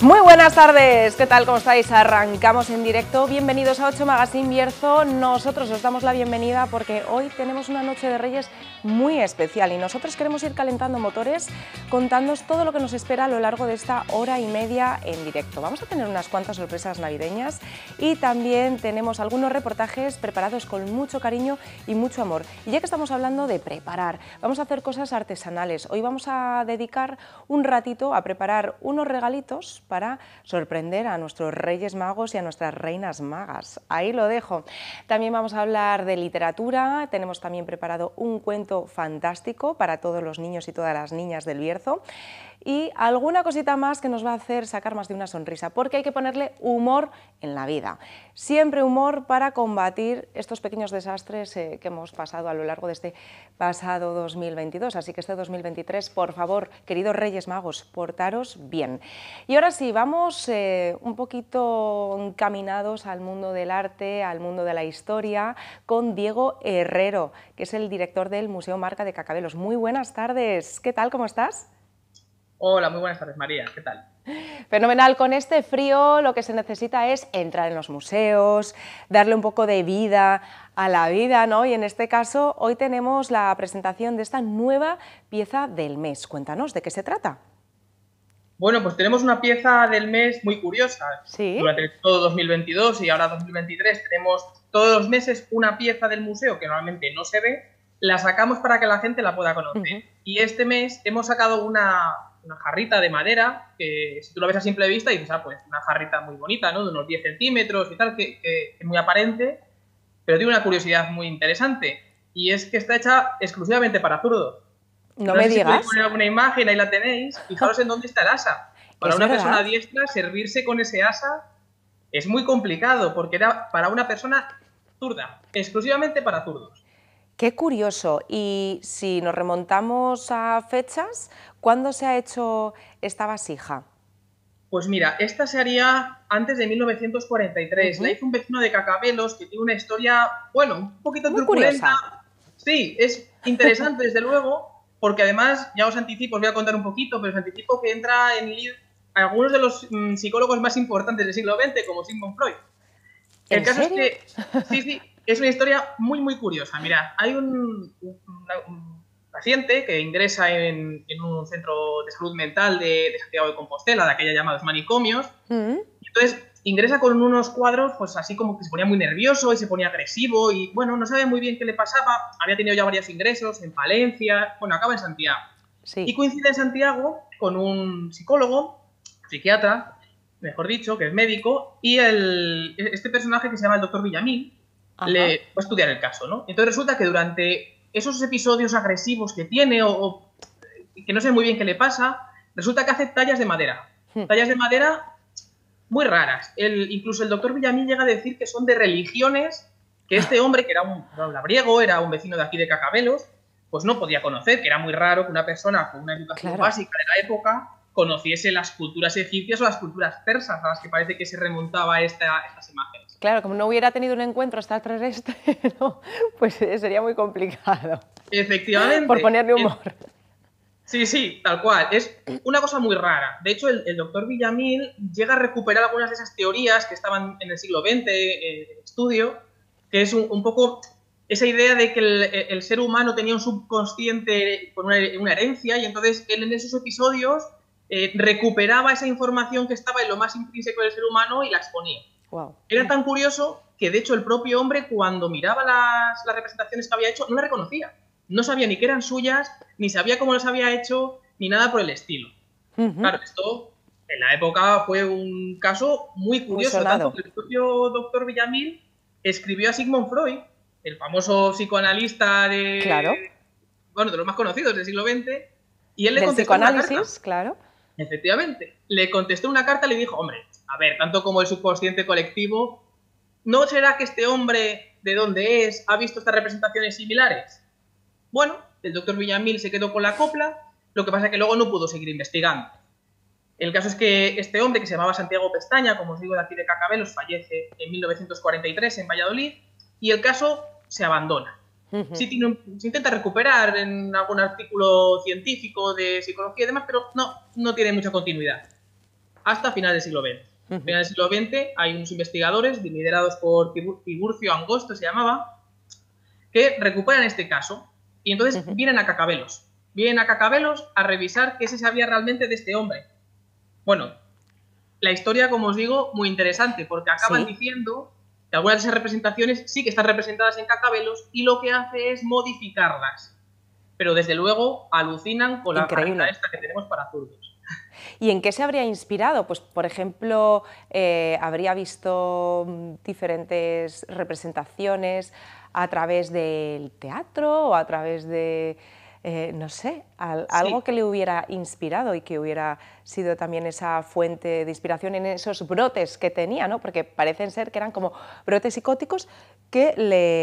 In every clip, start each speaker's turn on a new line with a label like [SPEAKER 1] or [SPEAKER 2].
[SPEAKER 1] Muy buenas tardes, ¿qué tal? ¿Cómo estáis? Arrancamos en directo. Bienvenidos a 8 Magazine Bierzo. Nosotros os damos la bienvenida porque hoy tenemos una noche de Reyes muy especial y nosotros queremos ir calentando motores contándoos todo lo que nos espera a lo largo de esta hora y media en directo. Vamos a tener unas cuantas sorpresas navideñas y también tenemos algunos reportajes preparados con mucho cariño y mucho amor. Y ya que estamos hablando de preparar, vamos a hacer cosas artesanales. Hoy vamos a dedicar un ratito a preparar unos regalitos para sorprender a nuestros Reyes Magos y a nuestras Reinas Magas. Ahí lo dejo. También vamos a hablar de literatura, tenemos también preparado un cuento fantástico para todos los niños y todas las niñas del Bierzo y alguna cosita más que nos va a hacer sacar más de una sonrisa, porque hay que ponerle humor en la vida. Siempre humor para combatir estos pequeños desastres que hemos pasado a lo largo de este pasado 2022. Así que este 2023, por favor, queridos Reyes Magos, portaros bien. Y ahora sí, vamos un poquito encaminados al mundo del arte, al mundo de la historia, con Diego Herrero, que es el director del Museo Marca de Cacabelos. Muy buenas tardes, ¿qué tal? ¿Cómo estás?
[SPEAKER 2] Hola, muy buenas tardes, María, ¿qué tal?
[SPEAKER 1] Fenomenal, con este frío lo que se necesita es entrar en los museos, darle un poco de vida a la vida, ¿no? Y en este caso hoy tenemos la presentación de esta nueva pieza del mes. Cuéntanos, ¿de qué se trata?
[SPEAKER 2] Bueno, pues tenemos una pieza del mes muy curiosa.
[SPEAKER 1] ¿Sí?
[SPEAKER 2] Durante todo 2022 y ahora 2023 tenemos todos los meses una pieza del museo que normalmente no se ve, la sacamos para que la gente la pueda conocer. Y este mes hemos sacado una jarrita de madera, que si tú lo ves a simple vista dices, pues una jarrita muy bonita, ¿no? De unos 10 centímetros y tal, que es muy aparente, pero tiene una curiosidad muy interesante, y es que está hecha exclusivamente para zurdos.
[SPEAKER 1] No me
[SPEAKER 2] sé si
[SPEAKER 1] digas.
[SPEAKER 2] podéis poner alguna imagen, ahí la tenéis, fijaros en dónde está el asa. Para una persona diestra, servirse con ese asa es muy complicado, porque era para una persona zurda, exclusivamente para zurdos.
[SPEAKER 1] Qué curioso. Y si nos remontamos a fechas, ¿cuándo se ha hecho esta vasija?
[SPEAKER 2] Pues mira, esta se haría antes de 1943. La hizo un vecino de Cacabelos que tiene una historia, bueno, un poquito
[SPEAKER 1] muy
[SPEAKER 2] truculenta.
[SPEAKER 1] Curiosa.
[SPEAKER 2] Sí, es interesante desde luego, porque además, ya os anticipo, os voy a contar un poquito, pero os anticipo que entra en algunos de los psicólogos más importantes del siglo XX, como Sigmund Freud. El caso es que, sí, es una historia muy, muy curiosa. Mira, hay un paciente que ingresa en un centro de salud mental de Santiago de Compostela, de aquella llamados manicomios, y entonces ingresa con unos cuadros, pues así como que se ponía muy nervioso y se ponía agresivo y, bueno, no sabe muy bien qué le pasaba, había tenido ya varios ingresos en Palencia, bueno, acaba en Santiago. Sí. Y coincide en Santiago con un psicólogo, psiquiatra, mejor dicho, que es médico, y este personaje que se llama el doctor Villamil, le va a estudiar el caso, ¿no? Entonces resulta que durante esos episodios agresivos que tiene o que no sé muy bien qué le pasa, resulta que hace tallas de madera. Tallas de madera muy raras. Incluso el doctor Villamil llega a decir que son de religiones que este hombre, que era un labriego, era un vecino de aquí de Cacabelos, pues no podía conocer, que era muy raro que una persona con una educación básica de la época conociese las culturas egipcias o las culturas persas, a las que parece que se remontaba estas imágenes.
[SPEAKER 1] Claro, como no hubiera tenido un encuentro extraterrestre, ¿no? Pues sería muy complicado.
[SPEAKER 2] Efectivamente.
[SPEAKER 1] Por ponerle humor.
[SPEAKER 2] Sí, tal cual. Es una cosa muy rara. De hecho, el doctor Villamil llega a recuperar algunas de esas teorías que estaban en el siglo XX en estudio, que es un poco esa idea de que el ser humano tenía un subconsciente con una herencia, y entonces él en esos episodios recuperaba esa información que estaba en lo más intrínseco del ser humano y la exponía.
[SPEAKER 1] Wow.
[SPEAKER 2] Era tan curioso que, de hecho, el propio hombre, cuando miraba las representaciones que había hecho, no las reconocía. No sabía ni que eran suyas, ni sabía cómo las había hecho, ni nada por el estilo. Claro, esto en la época fue un caso muy curioso, tanto que el propio doctor Villamil escribió a Sigmund Freud, el famoso psicoanalista de los más conocidos del siglo XX, y él le contestó una carta.
[SPEAKER 1] Claro.
[SPEAKER 2] Efectivamente, le contestó una carta y le dijo, hombre, a ver, tanto como el subconsciente colectivo, ¿no será que este hombre, de donde es, ha visto estas representaciones similares? Bueno, el doctor Villamil se quedó con la copla, lo que pasa es que luego no pudo seguir investigando. El caso es que este hombre, que se llamaba Santiago Pestaña, como os digo, de aquí de Cacabelos, fallece en 1943 en Valladolid, y el caso se abandona. Se intenta recuperar en algún artículo científico de psicología y demás, pero no tiene mucha continuidad. hasta finales del siglo XX. A finales del siglo XX hay unos investigadores liderados por Tiburcio Angosto, se llamaba, que recuperan este caso y entonces vienen a Cacabelos. Vienen a Cacabelos a revisar qué se sabía realmente de este hombre. Bueno, la historia, como os digo, muy interesante, porque acaban diciendo que algunas de esas representaciones sí que están representadas en Cacabelos y lo que hace es modificarlas. Pero desde luego alucinan con la carita esta que tenemos para zurdos.
[SPEAKER 1] ¿Y en qué se habría inspirado? Pues, por ejemplo, habría visto diferentes representaciones a través del teatro o a través de, no sé, algo que le hubiera inspirado y que hubiera sido también esa fuente de inspiración en esos brotes que tenía, ¿no? Porque parecen ser que eran como brotes psicóticos que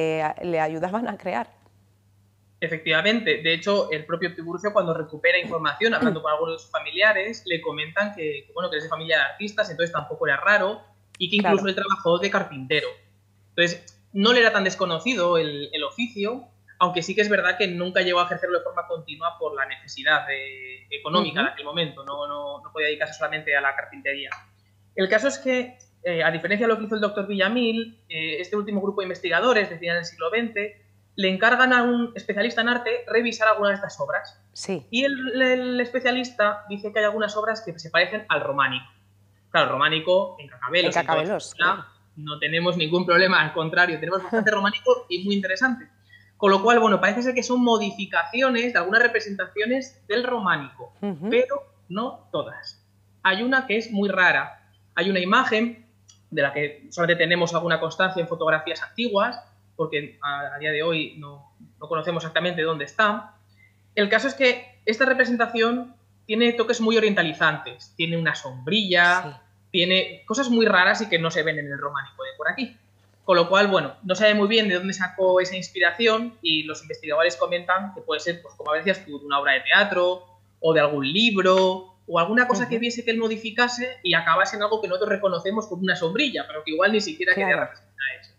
[SPEAKER 1] le ayudaban a crear.
[SPEAKER 2] Efectivamente, de hecho, el propio Tiburcio, cuando recupera información, hablando con algunos de sus familiares, le comentan bueno, que es de familia de artistas, entonces tampoco era raro, y que incluso él trabajó de carpintero. Entonces, no le era tan desconocido el oficio, aunque sí que es verdad que nunca llegó a ejercerlo de forma continua por la necesidad económica de aquel momento, no podía dedicarse solamente a la carpintería. El caso es que, a diferencia de lo que hizo el doctor Villamil, este último grupo de investigadores de finales del siglo XX le encargan a un especialista en arte revisar algunas de estas obras.
[SPEAKER 1] Sí.
[SPEAKER 2] Y el especialista dice que hay algunas obras que se parecen al románico. Claro, el románico en Cacabelos.
[SPEAKER 1] En Cacabelos, claro.
[SPEAKER 2] No tenemos ningún problema, al contrario, tenemos bastante románico y muy interesante. Con lo cual, bueno, parece ser que son modificaciones de algunas representaciones del románico, pero no todas. Hay una que es muy rara. Hay una imagen de la que solamente tenemos alguna constancia en fotografías antiguas, porque a día de hoy no conocemos exactamente dónde está. El caso es que esta representación tiene toques muy orientalizantes, tiene una sombrilla, tiene cosas muy raras y que no se ven en el románico de por aquí. Con lo cual, bueno, no sabe muy bien de dónde sacó esa inspiración y los investigadores comentan que puede ser, pues como decías tú, de una obra de teatro o de algún libro o alguna cosa que viese que él modificase y acabase en algo que nosotros reconocemos como una sombrilla, pero que igual ni siquiera quería representar eso.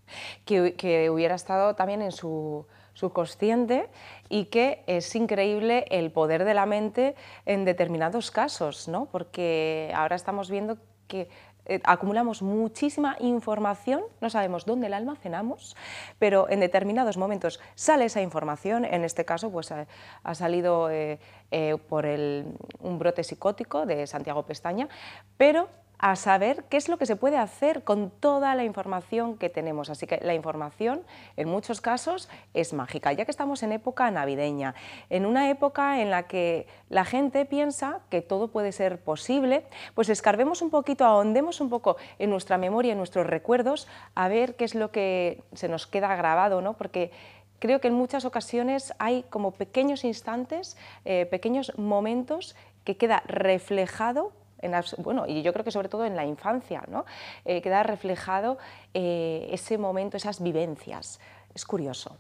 [SPEAKER 1] Que hubiera estado también en su subconsciente y que es increíble el poder de la mente en determinados casos, ¿no? Porque ahora estamos viendo que acumulamos muchísima información, no sabemos dónde la almacenamos, pero en determinados momentos sale esa información, en este caso pues ha salido por un brote psicótico de Santiago Pestaña, pero a saber qué es lo que se puede hacer con toda la información que tenemos. Así que la información, en muchos casos, es mágica, ya que estamos en época navideña, en una época en la que la gente piensa que todo puede ser posible, pues escarbemos un poquito, ahondemos un poco en nuestra memoria, en nuestros recuerdos, a ver qué es lo que se nos queda grabado, ¿no? Porque creo que en muchas ocasiones hay como pequeños instantes, pequeños momentos que queda reflejado bueno, y yo creo que sobre todo en la infancia, ¿no? Queda reflejado ese momento, esas vivencias. Es curioso.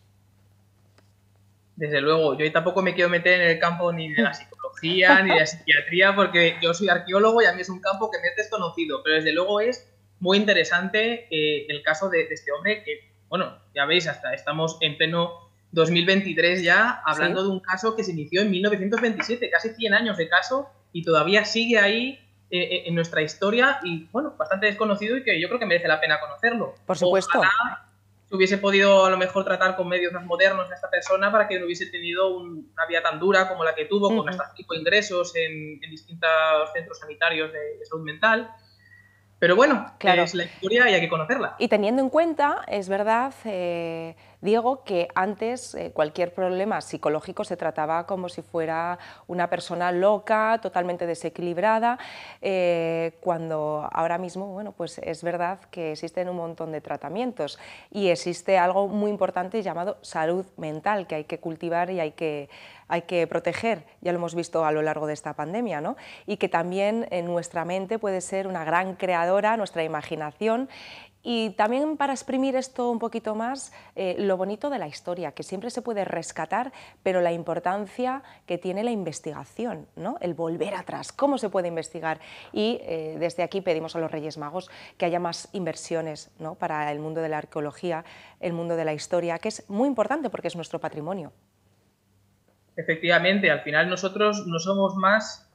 [SPEAKER 2] Desde luego, yo tampoco me quiero meter en el campo ni de la psicología ni de la psiquiatría, porque yo soy arqueólogo y a mí es un campo que me es desconocido, pero desde luego es muy interesante el caso de este hombre que, bueno, ya veis, hasta estamos en pleno 2023 ya hablando de un caso que se inició en 1927, casi 100 años de caso, y todavía sigue ahí en nuestra historia y, bueno, bastante desconocido y que yo creo que merece la pena conocerlo.
[SPEAKER 1] Por supuesto.
[SPEAKER 2] Ojalá se hubiese podido a lo mejor tratar con medios más modernos a esta persona para que no hubiese tenido una vida tan dura como la que tuvo, con hasta 5 ingresos en distintos centros sanitarios de salud mental. Pero bueno, es la historia y hay que conocerla.
[SPEAKER 1] Y teniendo en cuenta, es verdad, Diego, que antes cualquier problema psicológico se trataba como si fuera una persona loca, totalmente desequilibrada, cuando ahora mismo, bueno, pues es verdad que existen un montón de tratamientos y existe algo muy importante llamado salud mental que hay que cultivar y hay que proteger, ya lo hemos visto a lo largo de esta pandemia, ¿no? Y que también en nuestra mente puede ser una gran creadora, nuestra imaginación, y también para exprimir esto un poquito más, lo bonito de la historia, que siempre se puede rescatar, pero la importancia que tiene la investigación, ¿no? El volver atrás, cómo se puede investigar, y desde aquí pedimos a los Reyes Magos que haya más inversiones, ¿no? Para el mundo de la arqueología, el mundo de la historia, que es muy importante porque es nuestro patrimonio.
[SPEAKER 2] Efectivamente, al final nosotros no somos más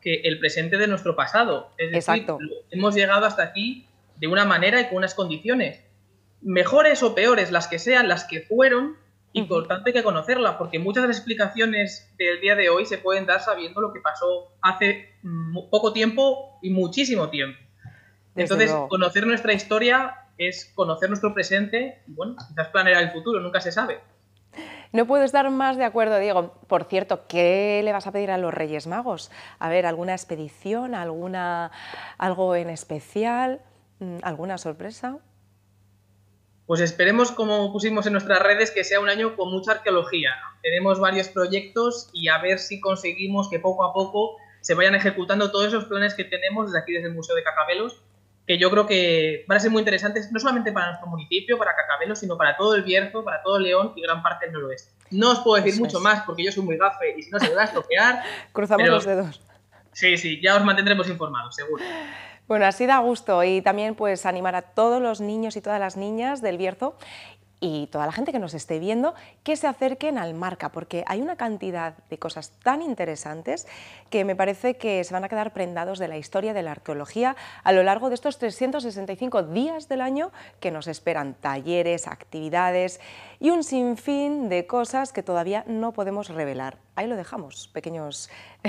[SPEAKER 2] que el presente de nuestro pasado. Es decir,
[SPEAKER 1] Exacto.
[SPEAKER 2] hemos llegado hasta aquí de una manera y con unas condiciones, mejores o peores, las que sean, las que fueron, importante que conocerla, porque muchas de las explicaciones del día de hoy se pueden dar sabiendo lo que pasó hace poco tiempo y muchísimo tiempo. Entonces, conocer nuestra historia es conocer nuestro presente y, bueno, quizás planear el futuro, nunca se sabe.
[SPEAKER 1] No puedo estar más de acuerdo, Diego. Por cierto, ¿qué le vas a pedir a los Reyes Magos? A ver, ¿alguna expedición, algo en especial, alguna sorpresa?
[SPEAKER 2] Pues esperemos, como pusimos en nuestras redes, que sea un año con mucha arqueología. Tenemos varios proyectos y a ver si conseguimos que poco a poco se vayan ejecutando todos esos planes que tenemos desde aquí, desde el Museo de Cacabelos, que yo creo que van a ser muy interesantes, no solamente para nuestro municipio, para Cacabelos, sino para todo el Bierzo, para todo León y gran parte del noroeste. No os puedo decir mucho más porque yo soy muy gafe y si no se me va a estropear.
[SPEAKER 1] Cruzamos los dedos.
[SPEAKER 2] Sí, ya os mantendremos informados, seguro.
[SPEAKER 1] Bueno, así da gusto y también pues animar a todos los niños y todas las niñas del Bierzo y toda la gente que nos esté viendo que se acerquen al Marca, porque hay una cantidad de cosas tan interesantes que me parece que se van a quedar prendados de la historia de la arqueología a lo largo de estos 365 días del año que nos esperan talleres, actividades y un sinfín de cosas que todavía no podemos revelar. Ahí lo dejamos, pequeños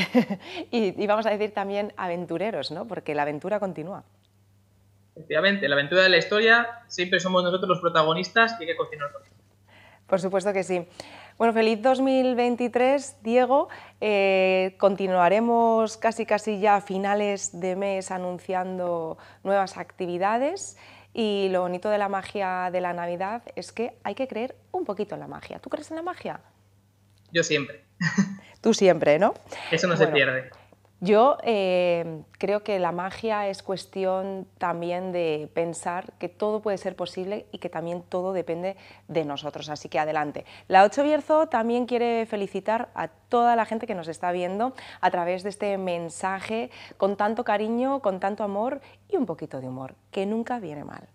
[SPEAKER 1] y vamos a decir también aventureros, ¿no? Porque la aventura continúa.
[SPEAKER 2] Efectivamente, la aventura de la historia siempre somos nosotros los protagonistas y hay que continuar con ello.
[SPEAKER 1] Por supuesto que sí. Bueno, feliz 2023, Diego. Continuaremos casi ya a finales de mes anunciando nuevas actividades y lo bonito de la magia de la Navidad es que hay que creer un poquito en la magia. ¿Tú crees en la magia?
[SPEAKER 2] Yo siempre.
[SPEAKER 1] Tú siempre, ¿no?
[SPEAKER 2] Eso no se pierde.
[SPEAKER 1] Yo creo que la magia es cuestión también de pensar que todo puede ser posible y que también todo depende de nosotros, así que adelante. La 8 Bierzo también quiere felicitar a toda la gente que nos está viendo a través de este mensaje con tanto cariño, con tanto amor y un poquito de humor, que nunca viene mal.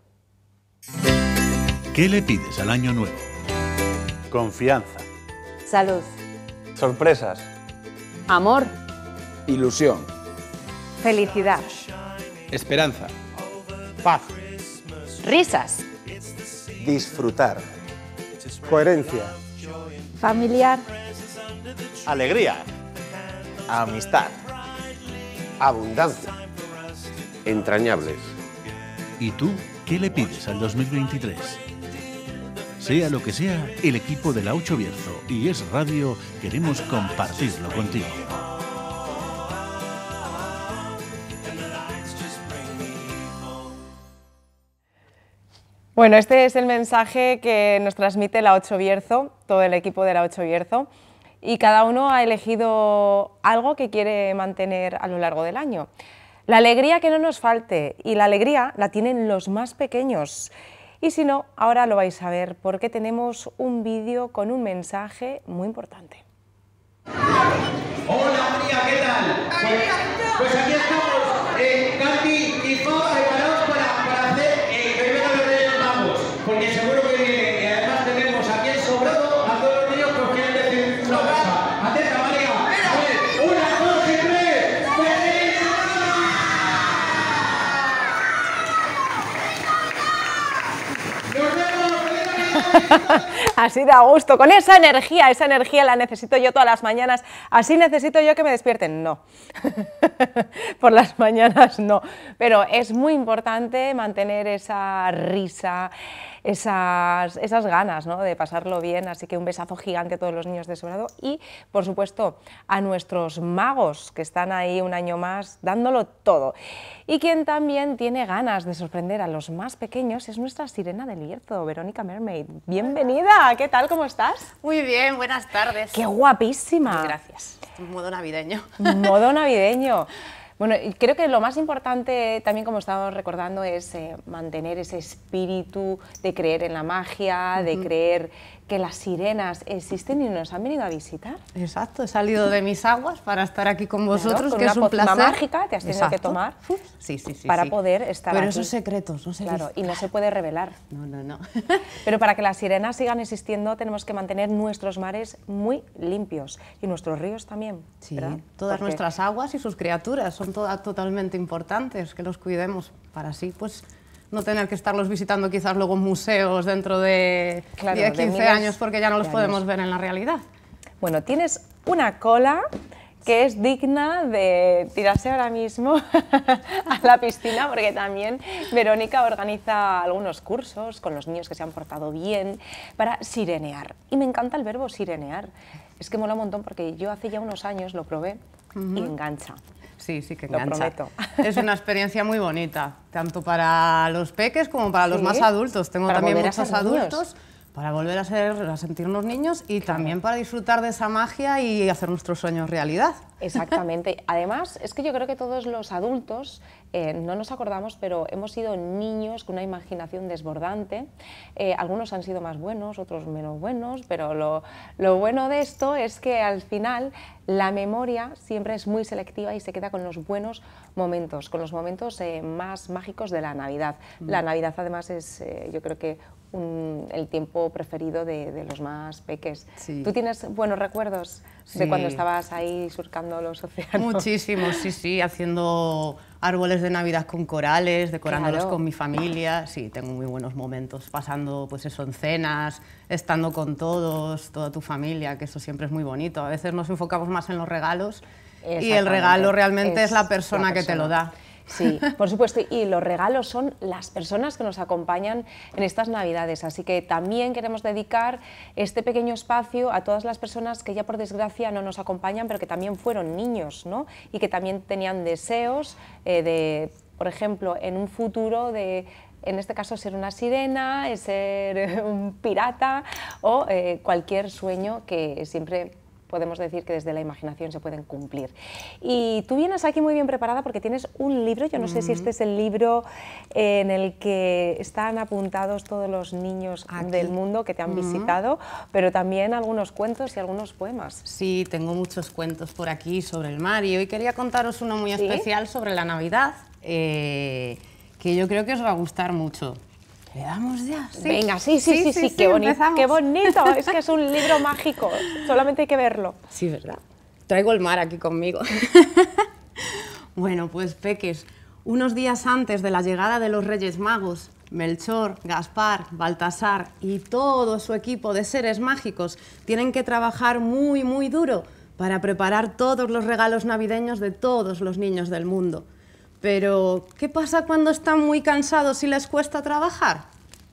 [SPEAKER 3] ¿Qué le pides al año nuevo?
[SPEAKER 4] Confianza.
[SPEAKER 5] Salud.
[SPEAKER 4] Sorpresas.
[SPEAKER 5] Amor.
[SPEAKER 6] Ilusión.
[SPEAKER 5] Felicidad.
[SPEAKER 6] Esperanza. Paz.
[SPEAKER 5] Risas.
[SPEAKER 4] Disfrutar.
[SPEAKER 6] Coherencia.
[SPEAKER 5] Familiar.
[SPEAKER 4] Alegría. Amistad.
[SPEAKER 6] Abundancia. Entrañables.
[SPEAKER 3] ¿Y tú qué le pides al 2023? Sea lo que sea, el equipo de la 8 Bierzo y Es Radio queremos compartirlo contigo.
[SPEAKER 1] Bueno, este es el mensaje que nos transmite la 8 Bierzo, todo el equipo de la 8 Bierzo, y cada uno ha elegido algo que quiere mantener a lo largo del año. La alegría que no nos falte, y la alegría la tienen los más pequeños. Y si no, ahora lo vais a ver porque tenemos un vídeo con un mensaje muy importante.
[SPEAKER 7] Hola María, ¿qué tal? Pues aquí estamos, Katy y Pau preparados para hacer el primero de Reyes Magos, porque seguro que viene, y además tenemos aquí el sobrado a todos los niños que os quieren decir una cosa. Atenta María, una, dos y tres, ¡Feliz Navidad! ¡Nos vemos! ¡Feliz Navidad!
[SPEAKER 1] Así da gusto, con esa energía la necesito yo todas las mañanas, así necesito yo que me despierten, no, por las mañanas no, pero es muy importante mantener esa risa, esas ganas, ¿no?, de pasarlo bien, así que un besazo gigante a todos los niños de Sobrado y, por supuesto, a nuestros magos que están ahí un año más dándolo todo. Y quien también tiene ganas de sorprender a los más pequeños es nuestra sirena del Bierzo, Verónica Mermaid. Bienvenida, ¿qué tal? ¿Cómo estás?
[SPEAKER 8] Muy bien, buenas tardes.
[SPEAKER 1] ¡Qué guapísima!
[SPEAKER 8] Gracias. Modo navideño.
[SPEAKER 1] Modo navideño. Bueno, y creo que lo más importante también, como estábamos recordando, es mantener ese espíritu de creer en la magia, de creer que las sirenas existen y nos han venido a visitar.
[SPEAKER 8] Exacto, he salido de mis aguas para estar aquí con vosotros,
[SPEAKER 1] Claro, con
[SPEAKER 8] que
[SPEAKER 1] una
[SPEAKER 8] es un placer.
[SPEAKER 1] mágica te has tenido que tomar
[SPEAKER 8] sí,
[SPEAKER 1] para poder estar
[SPEAKER 8] Pero
[SPEAKER 1] aquí.
[SPEAKER 8] esos secretos no se
[SPEAKER 1] Claro,
[SPEAKER 8] dicen.
[SPEAKER 1] y no se puede revelar.
[SPEAKER 8] No.
[SPEAKER 1] Pero para que las sirenas sigan existiendo tenemos que mantener nuestros mares muy limpios y nuestros ríos también.
[SPEAKER 8] Sí,
[SPEAKER 1] ¿verdad?
[SPEAKER 8] todas
[SPEAKER 1] Porque-
[SPEAKER 8] nuestras aguas y sus criaturas son todas totalmente importantes, que los cuidemos para así, pues, no tener que estarlos visitando quizás luego en museos dentro de
[SPEAKER 1] Claro,
[SPEAKER 8] 10,
[SPEAKER 1] de
[SPEAKER 8] 15
[SPEAKER 1] miles
[SPEAKER 8] años, porque ya no los
[SPEAKER 1] de
[SPEAKER 8] podemos
[SPEAKER 1] años.
[SPEAKER 8] ver en la realidad.
[SPEAKER 1] Bueno, tienes una cola que es digna de tirarse ahora mismo a la piscina, porque también Verónica organiza algunos cursos con los niños que se han portado bien para sirenear. Y me encanta el verbo sirenear. Es que mola un montón porque yo hace ya unos años lo probé y engancha.
[SPEAKER 8] Sí, que
[SPEAKER 1] Lo
[SPEAKER 8] engancha.
[SPEAKER 1] prometo.
[SPEAKER 8] Es una experiencia muy bonita, tanto para los peques como para los
[SPEAKER 1] Sí,
[SPEAKER 8] más adultos. Tengo
[SPEAKER 1] para
[SPEAKER 8] también
[SPEAKER 1] volver a
[SPEAKER 8] muchos
[SPEAKER 1] ser niños.
[SPEAKER 8] adultos para volver a sentirnos niños y también para disfrutar de esa magia y hacer nuestros sueños realidad.
[SPEAKER 1] Exactamente. Además, es que yo creo que todos los adultos, no nos acordamos, pero hemos sido niños con una imaginación desbordante. Algunos han sido más buenos, otros menos buenos, pero lo bueno de esto es que al final la memoria siempre es muy selectiva y se queda con los buenos momentos, con los momentos más mágicos de la Navidad. La Navidad además es, yo creo que el tiempo preferido de los más peques.
[SPEAKER 8] Sí.
[SPEAKER 1] ¿Tú tienes buenos recuerdos de
[SPEAKER 8] Sí.
[SPEAKER 1] cuando estabas ahí surcando los océanos?
[SPEAKER 8] Muchísimos, sí, haciendo árboles de Navidad con corales, decorándolos
[SPEAKER 1] Claro.
[SPEAKER 8] con mi familia. Sí, tengo muy buenos momentos, pasando pues eso en cenas, estando con todos, toda tu familia, que eso siempre es muy bonito. A veces nos enfocamos más en los regalos y el
[SPEAKER 1] Exactamente.
[SPEAKER 8] regalo realmente es la
[SPEAKER 1] la
[SPEAKER 8] persona que te lo da.
[SPEAKER 1] Sí, por supuesto, y los regalos son las personas que nos acompañan en estas Navidades, así que también queremos dedicar este pequeño espacio a todas las personas que ya por desgracia no nos acompañan, pero que también fueron niños, ¿no? Y que también tenían deseos de, por ejemplo, en un futuro de... En este caso, ser una sirena, ser un pirata o cualquier sueño que siempre podemos decir que desde la imaginación se pueden cumplir. Y tú vienes aquí muy bien preparada porque tienes un libro, yo no sé si este es el libro en el que están apuntados todos los niños
[SPEAKER 8] Aquí.
[SPEAKER 1] del mundo que te han visitado, pero también algunos cuentos y algunos poemas.
[SPEAKER 8] Sí, tengo muchos cuentos por aquí sobre el mar y hoy quería contaros uno muy
[SPEAKER 1] ¿Sí?
[SPEAKER 8] especial sobre la Navidad, que yo creo que os va a gustar mucho. ¿Le damos ya? Sí.
[SPEAKER 1] Venga, sí, qué bonito,
[SPEAKER 8] empezamos.
[SPEAKER 1] qué bonito, es que es un libro mágico, solamente hay que verlo.
[SPEAKER 8] Sí, ¿verdad? Traigo el mar aquí conmigo. Bueno, pues peques, unos días antes de la llegada de los Reyes Magos, Melchor, Gaspar, Baltasar y todo su equipo de seres mágicos tienen que trabajar muy, muy duro para preparar todos los regalos navideños de todos los niños del mundo. Pero, ¿qué pasa cuando están muy cansados y les cuesta trabajar?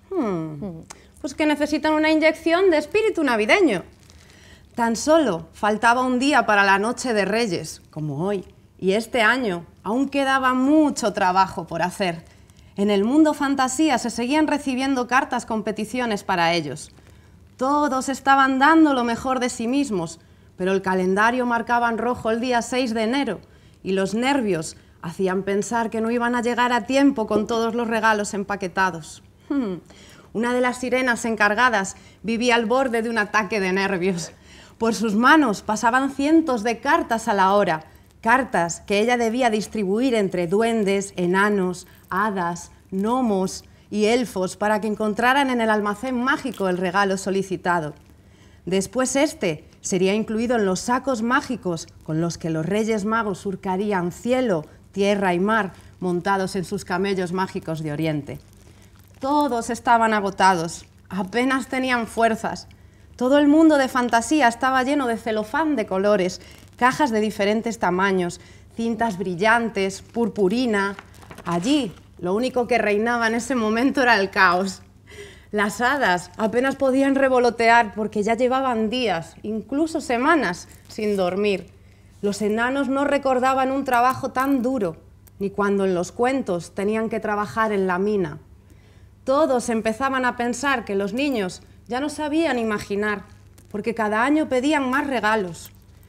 [SPEAKER 8] Pues que necesitan una inyección de espíritu navideño. Tan solo faltaba un día para la Noche de Reyes, como hoy, y este año aún quedaba mucho trabajo por hacer. En el mundo fantasía se seguían recibiendo cartas con peticiones para ellos. Todos estaban dando lo mejor de sí mismos, pero el calendario marcaba en rojo el día 6 de enero y los nervios hacían pensar que no iban a llegar a tiempo con todos los regalos empaquetados. Una de las sirenas encargadas vivía al borde de un ataque de nervios. Por sus manos pasaban cientos de cartas a la hora, cartas que ella debía distribuir entre duendes, enanos, hadas, gnomos y elfos para que encontraran en el almacén mágico el regalo solicitado. Después este sería incluido en los sacos mágicos con los que los Reyes Magos surcarían cielo, tierra y mar montados en sus camellos mágicos de Oriente. Todos estaban agotados, apenas tenían fuerzas. Todo el mundo de fantasía estaba lleno de celofán de colores, cajas de diferentes tamaños, cintas brillantes, purpurina. Allí, lo único que reinaba en ese momento era el caos. Las hadas apenas podían revolotear porque ya llevaban días, incluso semanas, sin dormir. Los enanos no recordaban un trabajo tan duro, ni cuando en los cuentos tenían que trabajar en la mina. Todos empezaban a pensar que los niños ya no sabían imaginar, porque cada año pedían más regalos.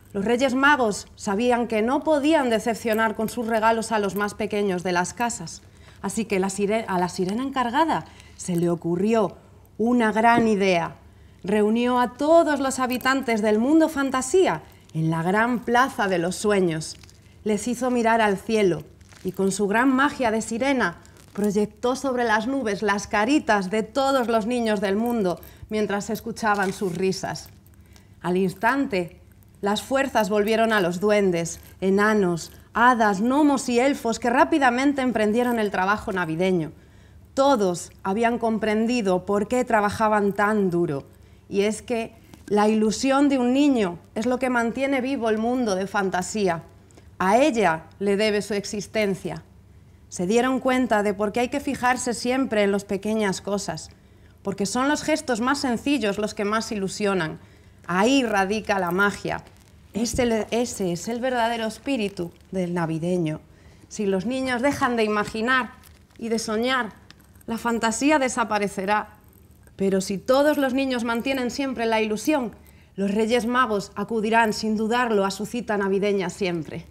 [SPEAKER 8] Los Reyes Magos sabían que no podían decepcionar con sus regalos a los más pequeños de las casas, así que a la sirena encargada se le ocurrió una gran idea. Reunió a todos los habitantes del mundo fantasía en la gran plaza de los sueños. Les hizo mirar al cielo y con su gran magia de sirena proyectó sobre las nubes las caritas de todos los niños del mundo mientras escuchaban sus risas. Al instante, las fuerzas volvieron a los duendes, enanos, hadas, gnomos y elfos que rápidamente emprendieron el trabajo navideño. Todos habían comprendido por qué trabajaban tan duro, y es que la ilusión de un niño es lo que mantiene vivo el mundo de fantasía. A ella le debe su existencia. Se dieron cuenta de por qué hay que fijarse siempre en las pequeñas cosas, porque son los gestos más sencillos los que más ilusionan. Ahí radica la magia. Ese es el verdadero espíritu del navideño. Si los niños dejan de imaginar y de soñar, la fantasía desaparecerá. Pero si todos los niños mantienen siempre la ilusión, los Reyes Magos acudirán sin dudarlo a su cita navideña siempre.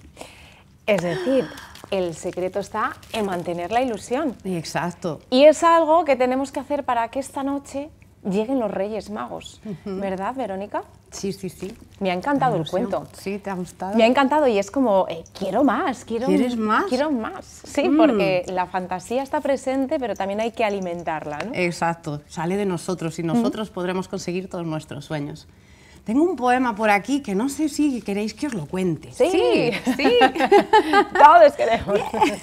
[SPEAKER 1] Es decir, el secreto está en mantener la ilusión.
[SPEAKER 8] Exacto.
[SPEAKER 1] Y es algo que tenemos que hacer para que esta noche lleguen los Reyes Magos. ¿Verdad, Verónica?
[SPEAKER 8] Sí, sí, sí.
[SPEAKER 1] Me ha encantado el cuento.
[SPEAKER 8] Sí, ¿te ha gustado?
[SPEAKER 1] Me ha encantado y es como, quiero más,
[SPEAKER 8] ¿Quieres más?
[SPEAKER 1] Quiero más. Sí, porque la fantasía está presente, pero también hay que alimentarla, ¿no?
[SPEAKER 8] Exacto, sale de nosotros y nosotros podremos conseguir todos nuestros sueños. Tengo un poema por aquí que no sé si queréis que os lo cuente.
[SPEAKER 1] Sí, sí. Todos queremos.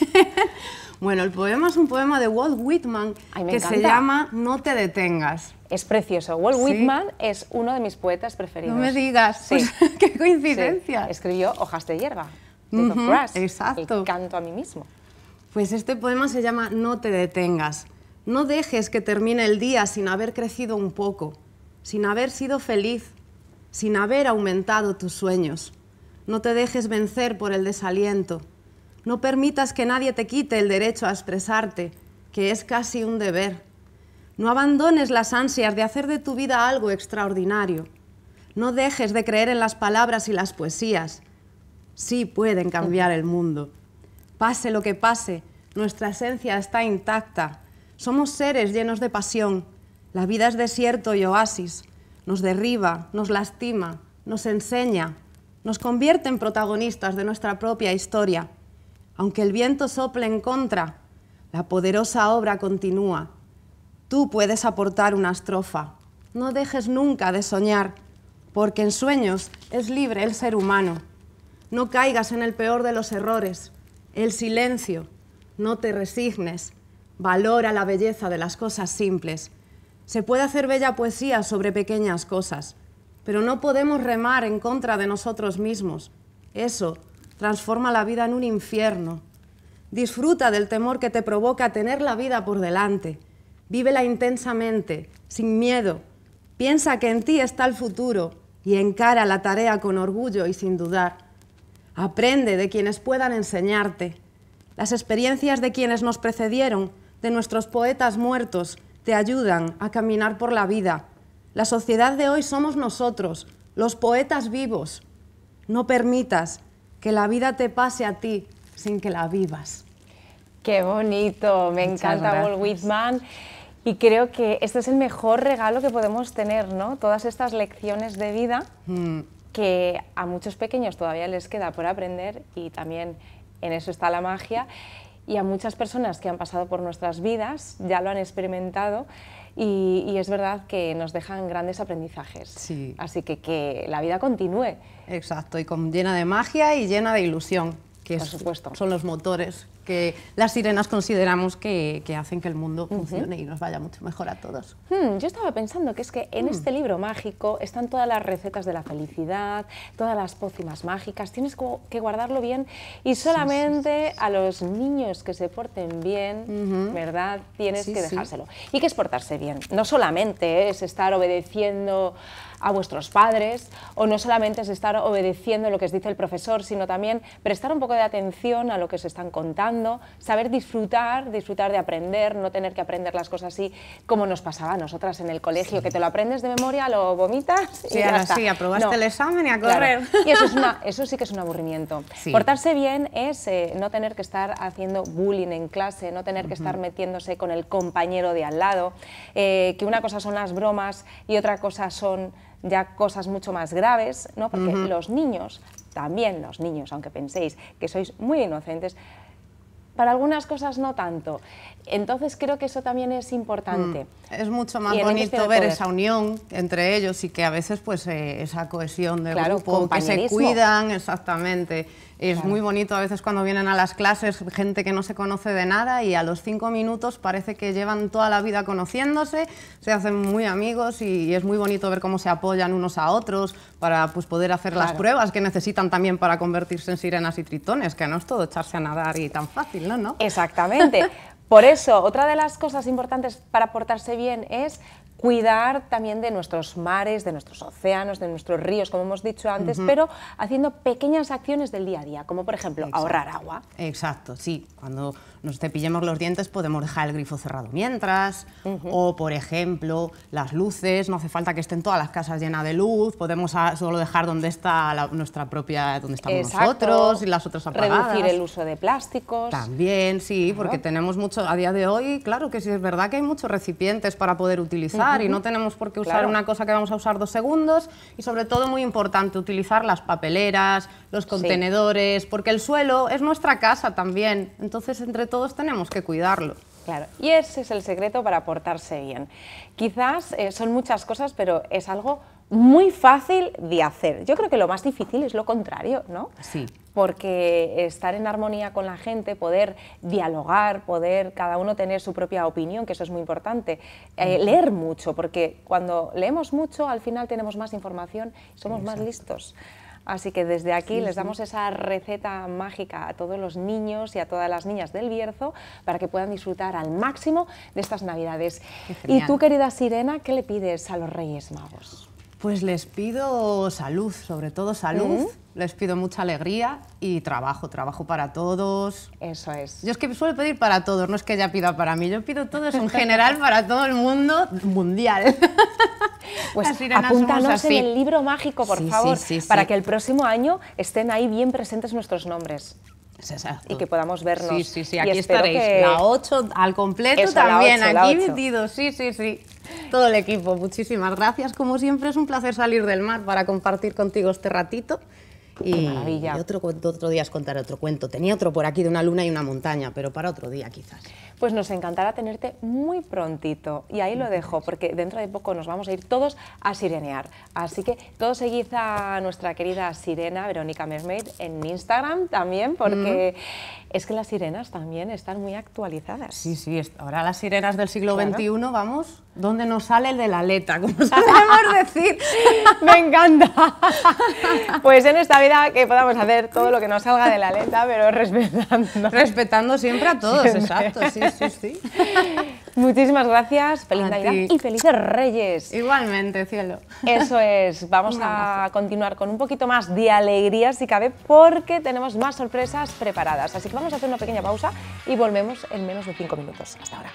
[SPEAKER 8] Bueno, el poema es un poema de Walt Whitman que se llama No te detengas.
[SPEAKER 1] Es precioso. Walt Whitman es uno de mis poetas preferidos.
[SPEAKER 8] No me digas,
[SPEAKER 1] sí.
[SPEAKER 8] Pues, qué coincidencia.
[SPEAKER 1] Sí. Escribió Hojas de hierba, Death of Grass,
[SPEAKER 8] exacto.
[SPEAKER 1] el canto a mí mismo.
[SPEAKER 8] Pues este poema se llama No te detengas. No dejes que termine el día sin haber crecido un poco, sin haber sido feliz, sin haber aumentado tus sueños. No te dejes vencer por el desaliento. No permitas que nadie te quite el derecho a expresarte, que es casi un deber. No abandones las ansias de hacer de tu vida algo extraordinario. No dejes de creer en las palabras y las poesías. Sí pueden cambiar el mundo. Pase lo que pase, nuestra esencia está intacta. Somos seres llenos de pasión. La vida es desierto y oasis. Nos derriba, nos lastima, nos enseña, nos convierte en protagonistas de nuestra propia historia. Aunque el viento sople en contra, la poderosa obra continúa. Tú puedes aportar una estrofa. No dejes nunca de soñar, porque en sueños es libre el ser humano. No caigas en el peor de los errores, el silencio. No te resignes. Valora la belleza de las cosas simples. Se puede hacer bella poesía sobre pequeñas cosas, pero no podemos remar en contra de nosotros mismos. Eso transforma la vida en un infierno. Disfruta del temor que te provoca tener la vida por delante. Vívela intensamente, sin miedo. Piensa que en ti está el futuro y encara la tarea con orgullo y sin dudar. Aprende de quienes puedan enseñarte. Las experiencias de quienes nos precedieron, de nuestros poetas muertos, te ayudan a caminar por la vida. La sociedad de hoy somos nosotros, los poetas vivos. No permitas que la vida te pase a ti sin que la vivas.
[SPEAKER 1] ¡Qué bonito! Me encanta Walt Whitman. Y creo que este es el mejor regalo que podemos tener, ¿no? Todas estas lecciones de vida que a muchos pequeños todavía les queda por aprender, y también en eso está la magia. Y a muchas personas que han pasado por nuestras vidas ya lo han experimentado, y es verdad que nos dejan grandes aprendizajes.
[SPEAKER 8] Sí.
[SPEAKER 1] Así que la vida continúe.
[SPEAKER 8] Exacto, y llena de magia y llena de ilusión, que
[SPEAKER 1] por supuesto.
[SPEAKER 8] Son los motores que las sirenas consideramos que hacen que el mundo funcione y nos vaya mucho mejor a todos.
[SPEAKER 1] Yo estaba pensando que es que en este libro mágico están todas las recetas de la felicidad, todas las pócimas mágicas. Tienes que guardarlo bien, y solamente a los niños que se porten bien, ¿verdad? Tienes que dejárselo. ¿Y qué es portarse bien? No solamente es estar obedeciendo a vuestros padres, o no solamente es estar obedeciendo lo que os dice el profesor, sino también prestar un poco de atención a lo que os están contando, saber disfrutar de aprender, no tener que aprender las cosas así como nos pasaba a nosotras en el colegio, que te lo aprendes de memoria, lo vomitas y ya está.
[SPEAKER 8] Sí, aprobaste el examen y a correr.
[SPEAKER 1] Claro. Y eso sí que es un aburrimiento.
[SPEAKER 8] Sí.
[SPEAKER 1] Portarse bien es no tener que estar haciendo bullying en clase, no tener que estar metiéndose con el compañero de al lado, que una cosa son las bromas y otra cosa son ya cosas mucho más graves, ¿no? Porque los niños, también los niños, aunque penséis que sois muy inocentes, para algunas cosas no tanto. Entonces creo que eso también es importante.
[SPEAKER 8] Es mucho más bonito ver esa unión entre ellos y que a veces pues esa cohesión de grupo, que se cuidan, exactamente. Es muy bonito a veces cuando vienen a las clases gente que no se conoce de nada y a los 5 minutos parece que llevan toda la vida conociéndose, se hacen muy amigos y es muy bonito ver cómo se apoyan unos a otros para pues, poder hacer las pruebas que necesitan también para convertirse en sirenas y tritones, que no es todo echarse a nadar y tan fácil, ¿no?
[SPEAKER 1] Exactamente. Por eso, otra de las cosas importantes para portarse bien es cuidar también de nuestros mares, de nuestros océanos, de nuestros ríos, como hemos dicho antes, pero haciendo pequeñas acciones del día a día, como por ejemplo ahorrar agua.
[SPEAKER 8] Exacto, sí. Cuando nos cepillemos los dientes podemos dejar el grifo cerrado mientras, o por ejemplo las luces, no hace falta que estén todas las casas llenas de luz, podemos solo dejar donde está nuestra propia, donde estamos nosotros y las otras apagadas.
[SPEAKER 1] Reducir el uso de plásticos.
[SPEAKER 8] También, sí, porque tenemos mucho, a día de hoy, claro que sí es verdad que hay muchos recipientes para poder utilizar y no tenemos por qué usar una cosa que vamos a usar 2 segundos y sobre todo muy importante utilizar las papeleras, los contenedores, porque el suelo es nuestra casa también, entonces entre todos tenemos que cuidarlo.
[SPEAKER 1] Claro, y ese es el secreto para portarse bien. Quizás son muchas cosas, pero es algo muy fácil de hacer. Yo creo que lo más difícil es lo contrario, ¿no?
[SPEAKER 8] Sí.
[SPEAKER 1] Porque estar en armonía con la gente, poder dialogar, poder cada uno tener su propia opinión, que eso es muy importante. Leer mucho, porque cuando leemos mucho, al final tenemos más información y somos más listos. Así que desde aquí les damos esa receta mágica a todos los niños y a todas las niñas del Bierzo para que puedan disfrutar al máximo de estas Navidades. Y tú, querida Sirena, ¿qué le pides a los Reyes Magos?
[SPEAKER 8] Pues les pido salud, sobre todo salud, les pido mucha alegría y trabajo para todos.
[SPEAKER 1] Eso es.
[SPEAKER 8] Yo es que suelo pedir para todos, no es que ella pida para mí, yo pido todo eso en general para todo el mundo mundial.
[SPEAKER 1] Pues apúntanos en el libro mágico, por favor, para que el próximo año estén ahí bien presentes nuestros nombres.
[SPEAKER 8] Exacto.
[SPEAKER 1] Y que podamos vernos.
[SPEAKER 8] Sí, aquí estaréis. La 8 al completo eso, también, aquí metido, sí. Todo el equipo, muchísimas gracias. Como siempre es un placer salir del mar para compartir contigo este ratito. Y otro día os contaré otro cuento. Tenía otro por aquí de una luna y una montaña, pero para otro día quizás.
[SPEAKER 1] Pues nos encantará tenerte muy prontito. Y ahí lo dejo, porque dentro de poco nos vamos a ir todos a sirenear. Así que todos seguid a nuestra querida sirena, Verónica Mermaid, en Instagram también, porque es que las sirenas también están muy actualizadas.
[SPEAKER 8] Sí, ahora las sirenas del siglo XXI, vamos, ¿dónde nos sale el de la aleta? Como sabemos decir.
[SPEAKER 1] Me encanta. Pues en esta vida que podamos hacer todo lo que nos salga de la aleta, pero respetando.
[SPEAKER 8] Respetando siempre a todos, exacto, sí.
[SPEAKER 1] Muchísimas gracias, feliz Navidad y felices Reyes.
[SPEAKER 8] Igualmente, cielo.
[SPEAKER 1] Eso es, vamos a continuar con un poquito más de alegría si cabe, porque tenemos más sorpresas preparadas. Así que vamos a hacer una pequeña pausa y volvemos en menos de 5 minutos. Hasta ahora.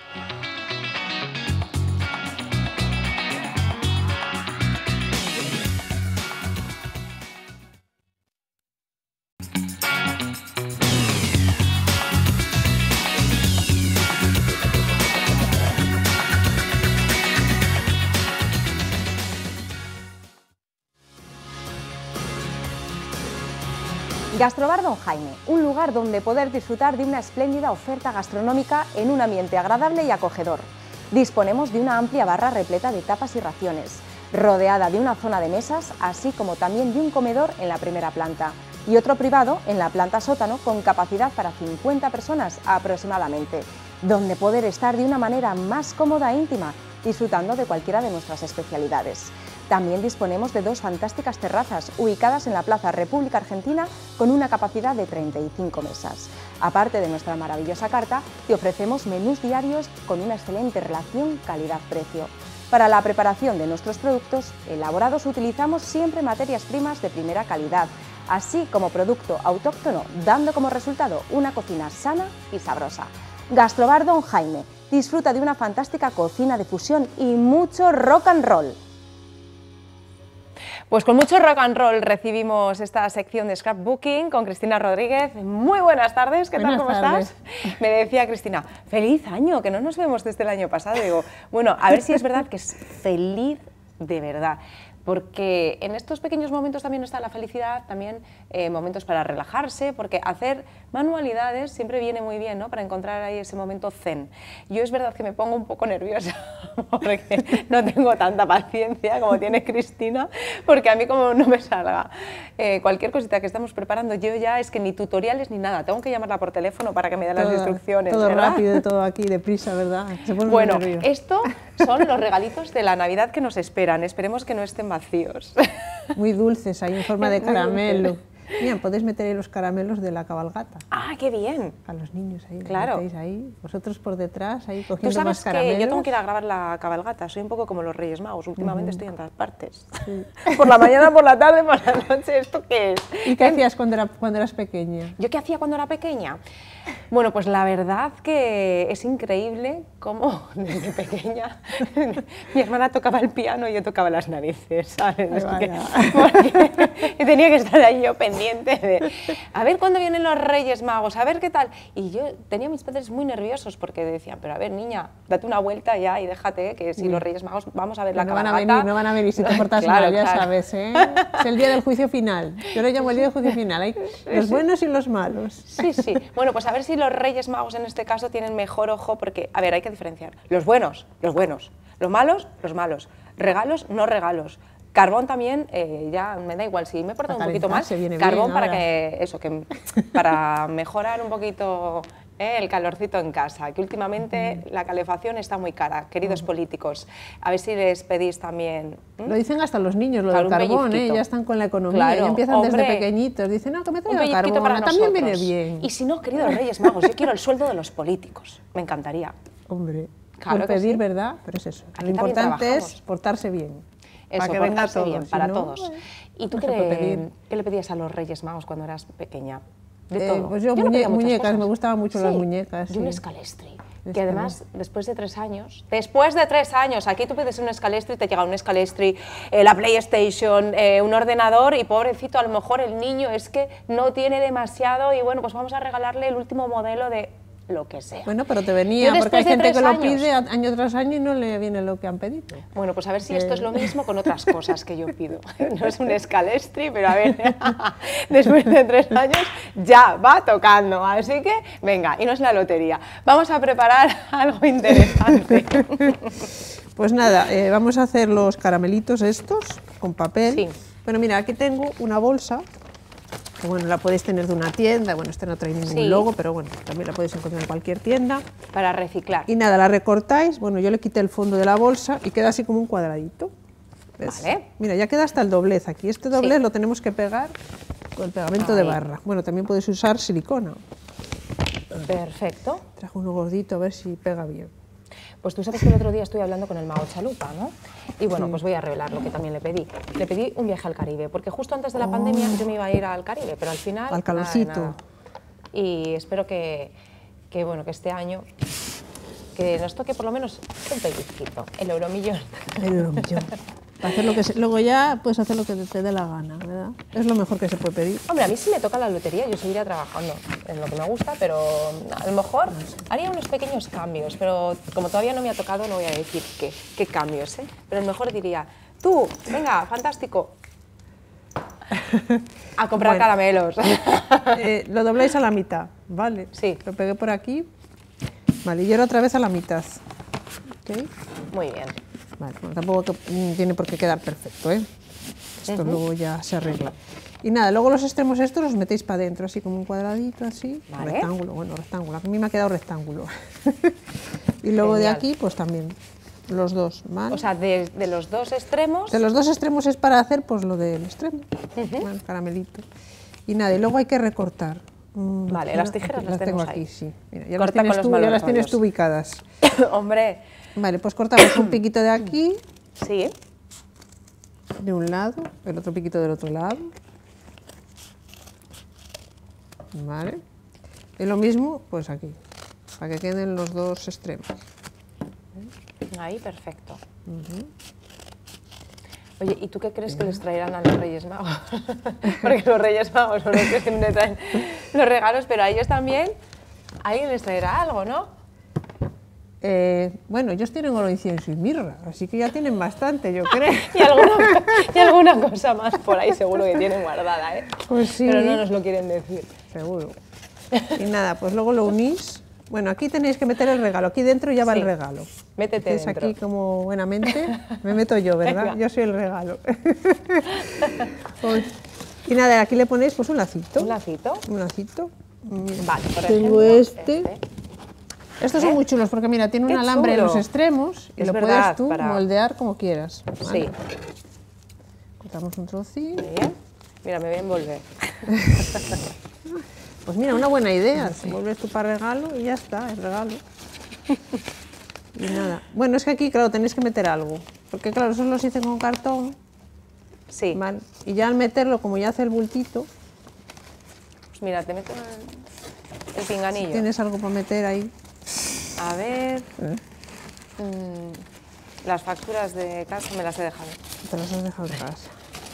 [SPEAKER 1] Gastrobar Don Jaime, un lugar donde poder disfrutar de una espléndida oferta gastronómica en un ambiente agradable y acogedor. Disponemos de una amplia barra repleta de tapas y raciones, rodeada de una zona de mesas, así como también de un comedor en la primera planta y otro privado en la planta sótano con capacidad para 50 personas aproximadamente, donde poder estar de una manera más cómoda e íntima, disfrutando de cualquiera de nuestras especialidades. También disponemos de 2 fantásticas terrazas ubicadas en la Plaza República Argentina con una capacidad de 35 mesas. Aparte de nuestra maravillosa carta, te ofrecemos menús diarios con una excelente relación calidad-precio. Para la preparación de nuestros productos elaborados utilizamos siempre materias primas de primera calidad, así como producto autóctono, dando como resultado una cocina sana y sabrosa. Gastrobar Don Jaime disfruta de una fantástica cocina de fusión y mucho rock and roll. Pues con mucho rock and roll recibimos esta sección de Scrapbooking con Cristina Rodríguez. Muy buenas tardes, ¿qué tal? ¿Cómo estás? Me decía Cristina, feliz año, que no nos vemos desde el año pasado. Digo, bueno, a ver si es verdad que es feliz de verdad. Porque en estos pequeños momentos también está la felicidad, también momentos para relajarse, porque hacer manualidades siempre viene muy bien, ¿no? Para encontrar ahí ese momento zen. Yo es verdad que me pongo un poco nerviosa porque no tengo tanta paciencia como tiene Cristina, porque a mí como no me salga cualquier cosita que estamos preparando, yo ya es que ni tutoriales ni nada, tengo que llamarla por teléfono para que me dé las instrucciones.
[SPEAKER 9] Todo
[SPEAKER 1] ¿verdad?
[SPEAKER 9] rápido, todo aquí deprisa, ¿verdad?
[SPEAKER 1] Bueno, esto son los regalitos de la Navidad que nos esperan, esperemos que no estén vacíos.
[SPEAKER 9] Muy dulces, ahí en forma de caramelo. Mira, podéis meter ahí los caramelos de la cabalgata.
[SPEAKER 1] ¡Ah, qué bien!
[SPEAKER 9] A los niños ahí,
[SPEAKER 1] claro.
[SPEAKER 9] Metéis ahí, vosotros por detrás, ahí
[SPEAKER 1] Tú
[SPEAKER 9] cogiendo
[SPEAKER 1] sabes
[SPEAKER 9] más caramelos.
[SPEAKER 1] que yo tengo que ir a grabar la cabalgata, soy un poco como los Reyes Magos, últimamente estoy en todas partes. Sí. Por la mañana, por la tarde, por la noche, ¿esto qué es?
[SPEAKER 9] ¿Y qué hacías cuando eras pequeña?
[SPEAKER 1] ¿Yo qué hacía cuando era pequeña? Bueno, pues la verdad que es increíble cómo desde pequeña mi hermana tocaba el piano y yo tocaba las narices, ¿sabes? Porque tenía que estar ahí yo pendiente de a ver cuándo vienen los Reyes Magos, a ver qué tal. Y yo tenía a mis padres muy nerviosos porque decían, pero a ver, niña, date una vuelta ya y déjate, que si los Reyes Magos vamos a ver la cabalgata.
[SPEAKER 9] No van a venir si te portas mal, ya sabes, ¿eh? Es el día del juicio final. Yo lo llamo el día del juicio final. Hay los buenos y los malos.
[SPEAKER 1] Sí, sí. Bueno, pues a ver si los Reyes Magos en este caso tienen mejor ojo, porque, a ver, hay que diferenciar. Los buenos, los buenos. Los malos, los malos. Regalos, no regalos. Carbón también, ya me da igual, si me porto un poquito más, carbón para que, eso, que para mejorar un poquito el calorcito en casa, que últimamente la calefacción está muy cara, queridos políticos, a ver si les pedís también...
[SPEAKER 9] Lo dicen hasta los niños, lo del carbón, ya están con la economía,
[SPEAKER 1] claro,
[SPEAKER 9] ya empiezan desde pequeñitos, dicen, no, que me traiga carbón,
[SPEAKER 1] para
[SPEAKER 9] también viene bien.
[SPEAKER 1] Y si no, queridos Reyes Magos, yo quiero el sueldo de los políticos, me encantaría.
[SPEAKER 9] Hombre,
[SPEAKER 1] claro
[SPEAKER 9] por pedir,
[SPEAKER 1] sí.
[SPEAKER 9] ¿verdad? Pero es eso,
[SPEAKER 1] aquí
[SPEAKER 9] lo importante es portarse bien.
[SPEAKER 1] Eso,
[SPEAKER 9] para
[SPEAKER 1] portarse bien, para todos.
[SPEAKER 9] Bueno,
[SPEAKER 1] ¿Y tú qué le pedías a los Reyes Magos cuando eras pequeña? De todo.
[SPEAKER 9] Pues yo muñecas, me gustaban mucho las muñecas.
[SPEAKER 1] Y un Scalestri, que además, después de 3 años, aquí tú pides un Scalestri, te llega un Scalestri, la PlayStation, un ordenador, y pobrecito, a lo mejor el niño es que no tiene demasiado, y bueno, pues vamos a regalarle el último modelo de lo que sea.
[SPEAKER 9] Bueno, pero te venía, porque hay gente que lo pide año tras año y no le viene lo que han pedido.
[SPEAKER 1] Bueno, pues a ver si esto es lo mismo con otras cosas que yo pido. No es un Scalestri, pero a ver, después de 3 años ya va tocando, así que venga, y no es la lotería. Vamos a preparar algo interesante.
[SPEAKER 9] Pues nada, vamos a hacer los caramelitos estos con papel.
[SPEAKER 1] Sí.
[SPEAKER 9] Bueno, mira, aquí tengo una bolsa. Que, bueno, la podéis tener de una tienda, bueno, esta no trae ningún logo, pero bueno, también la podéis encontrar en cualquier tienda.
[SPEAKER 1] Para reciclar.
[SPEAKER 9] Y nada, la recortáis, bueno, yo le quité el fondo de la bolsa y queda así como un cuadradito. ¿Ves?
[SPEAKER 1] Vale.
[SPEAKER 9] Mira, ya queda hasta el doblez aquí. Este doblez lo tenemos que pegar con el pegamento de barra. Bueno, también podéis usar silicona.
[SPEAKER 1] Perfecto.
[SPEAKER 9] Trajo uno gordito a ver si pega bien.
[SPEAKER 1] Pues tú sabes que el otro día estuve hablando con el mago Chalupa, ¿no? Y bueno, pues voy a revelar lo que también le pedí. Le pedí un viaje al Caribe, porque justo antes de la pandemia yo me iba a ir al Caribe, pero al final...
[SPEAKER 9] Al calorcito.
[SPEAKER 1] Nada. Y espero que bueno, que este año que nos toque por lo menos un pellizquito, el euromillón.
[SPEAKER 9] El euromillón. Para hacer lo que luego ya puedes hacer lo que te dé la gana, ¿verdad? Es lo mejor que se puede pedir.
[SPEAKER 1] Hombre, a mí si me toca la lotería yo seguiría trabajando en lo que me gusta, pero a lo mejor haría unos pequeños cambios, pero como todavía no me ha tocado no voy a decir qué cambios, ¿eh? Pero a lo mejor diría, tú, venga, fantástico, a comprar caramelos.
[SPEAKER 9] Lo dobláis a la mitad, ¿vale?
[SPEAKER 1] Sí.
[SPEAKER 9] Lo pegué por aquí. Vale, y ahora otra vez a la mitad. ¿Okay?
[SPEAKER 1] Muy bien.
[SPEAKER 9] Vale, bueno, tampoco tiene por qué quedar perfecto, ¿eh? Esto luego ya se arregla. Y nada, luego los extremos estos los metéis para adentro, así como un cuadradito, así.
[SPEAKER 1] Vale.
[SPEAKER 9] Rectángulo, bueno, rectángulo. A mí me ha quedado rectángulo. Y luego de aquí, pues también, los dos, ¿vale?
[SPEAKER 1] O sea, de los dos extremos...
[SPEAKER 9] De los dos extremos es para hacer, pues, lo del extremo, ¿vale? El caramelito. Y nada, y luego hay que recortar.
[SPEAKER 1] Vale, las tijeras las
[SPEAKER 9] tengo
[SPEAKER 1] tenemos
[SPEAKER 9] aquí,
[SPEAKER 1] ahí.
[SPEAKER 9] sí. Mira, ya
[SPEAKER 1] Corta
[SPEAKER 9] las
[SPEAKER 1] con los
[SPEAKER 9] ya las tienes
[SPEAKER 1] rollos.
[SPEAKER 9] tú ubicadas.
[SPEAKER 1] Hombre,
[SPEAKER 9] Vale, pues cortamos un piquito de aquí,
[SPEAKER 1] sí.
[SPEAKER 9] de un lado, el otro piquito del otro lado. Vale. Y lo mismo, pues aquí, para que queden los dos extremos.
[SPEAKER 1] Ahí, perfecto. Oye, ¿y tú qué crees que les traerán a los Reyes Magos? Porque los Reyes Magos son los que siempre traen los regalos, pero a ellos también alguien les traerá algo, ¿no?
[SPEAKER 9] Bueno, ellos tienen oro, incienso y mirra, así que ya tienen bastante, yo creo.
[SPEAKER 1] y alguna cosa más por ahí seguro que tienen guardada, ¿eh?
[SPEAKER 9] Pues sí.
[SPEAKER 1] Pero no nos lo quieren decir.
[SPEAKER 9] Seguro. Y nada, pues luego lo unís. Bueno, aquí tenéis que meter el regalo, aquí dentro ya va
[SPEAKER 1] Sí.
[SPEAKER 9] el regalo.
[SPEAKER 1] Métete
[SPEAKER 9] Es
[SPEAKER 1] dentro.
[SPEAKER 9] aquí como buenamente, me meto yo, ¿verdad?
[SPEAKER 1] Venga.
[SPEAKER 9] Yo soy el regalo. Pues, y nada, aquí le ponéis pues un lacito.
[SPEAKER 1] ¿Un lacito?
[SPEAKER 9] Un lacito. Mira,
[SPEAKER 1] Vale, por
[SPEAKER 9] tengo
[SPEAKER 1] ejemplo,
[SPEAKER 9] este. Estos son
[SPEAKER 1] ¿Eh?
[SPEAKER 9] muy chulos porque mira, tiene
[SPEAKER 1] ¡Qué
[SPEAKER 9] un alambre en los
[SPEAKER 1] chulo!
[SPEAKER 9] extremos y
[SPEAKER 1] Es
[SPEAKER 9] lo
[SPEAKER 1] verdad,
[SPEAKER 9] puedes tú
[SPEAKER 1] para-
[SPEAKER 9] moldear como quieras. ¿vale?
[SPEAKER 1] Sí.
[SPEAKER 9] Cortamos un trocito.
[SPEAKER 1] Muy bien. Mira, me voy a envolver.
[SPEAKER 9] Pues mira, una buena idea. Te vuelves tú para regalo y ya está, el regalo. Y nada. Bueno, es que aquí, claro, tenéis que meter algo. Porque, claro, esos los hice con cartón.
[SPEAKER 1] Sí.
[SPEAKER 9] ¿vale? Y ya al meterlo, como ya hace el bultito,
[SPEAKER 1] Pues mira, te meto el pinganillo.
[SPEAKER 9] tienes algo para meter ahí.
[SPEAKER 1] A ver. Las facturas de casa me las he dejado.
[SPEAKER 9] Te las has dejado en casa.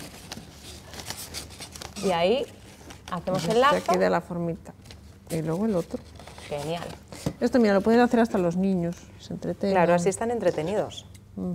[SPEAKER 1] Y ahí hacemos el
[SPEAKER 9] Este
[SPEAKER 1] lazo.
[SPEAKER 9] aquí de la formita. Y luego el otro.
[SPEAKER 1] Genial.
[SPEAKER 9] Esto, mira, lo pueden hacer hasta los niños. Se entretienen.
[SPEAKER 1] Claro, así están entretenidos.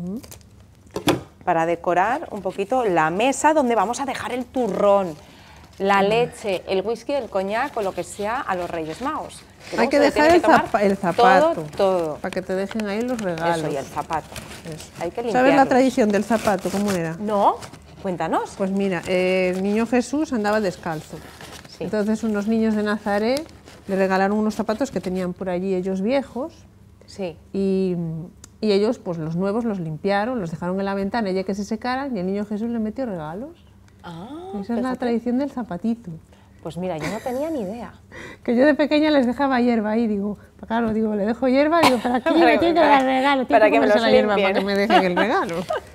[SPEAKER 1] Para decorar un poquito la mesa donde vamos a dejar el turrón, la leche, el whisky, el coñac o lo que sea a los Reyes Magos.
[SPEAKER 9] Hay que
[SPEAKER 1] se
[SPEAKER 9] dejar
[SPEAKER 1] tiene que tomar
[SPEAKER 9] el zapato.
[SPEAKER 1] Todo.
[SPEAKER 9] Para que te dejen ahí los regalos.
[SPEAKER 1] Eso, y el zapato.
[SPEAKER 9] Eso.
[SPEAKER 1] Hay que limpiarlo.
[SPEAKER 9] ¿Sabes la tradición del zapato? ¿Cómo era?
[SPEAKER 1] No, cuéntanos.
[SPEAKER 9] Pues mira, el niño Jesús andaba descalzo.
[SPEAKER 1] Sí.
[SPEAKER 9] Entonces unos niños de Nazaret le regalaron unos zapatos que tenían por allí ellos viejos
[SPEAKER 1] Sí.
[SPEAKER 9] y ellos pues los nuevos los limpiaron, los dejaron en la ventana y ya que se secaran y el niño Jesús le metió regalos.
[SPEAKER 1] Ah,
[SPEAKER 9] Esa es la
[SPEAKER 1] fíjate.
[SPEAKER 9] tradición del zapatito.
[SPEAKER 1] Pues mira, yo no tenía ni idea.
[SPEAKER 9] Que yo de pequeña les dejaba hierba ahí, digo, claro, digo, le dejo hierba, digo, para aquí me tiene que dar regalo, tiene
[SPEAKER 1] para que me
[SPEAKER 9] comerse
[SPEAKER 1] los
[SPEAKER 9] la hierba
[SPEAKER 1] limpien.
[SPEAKER 9] para que me dejen el regalo.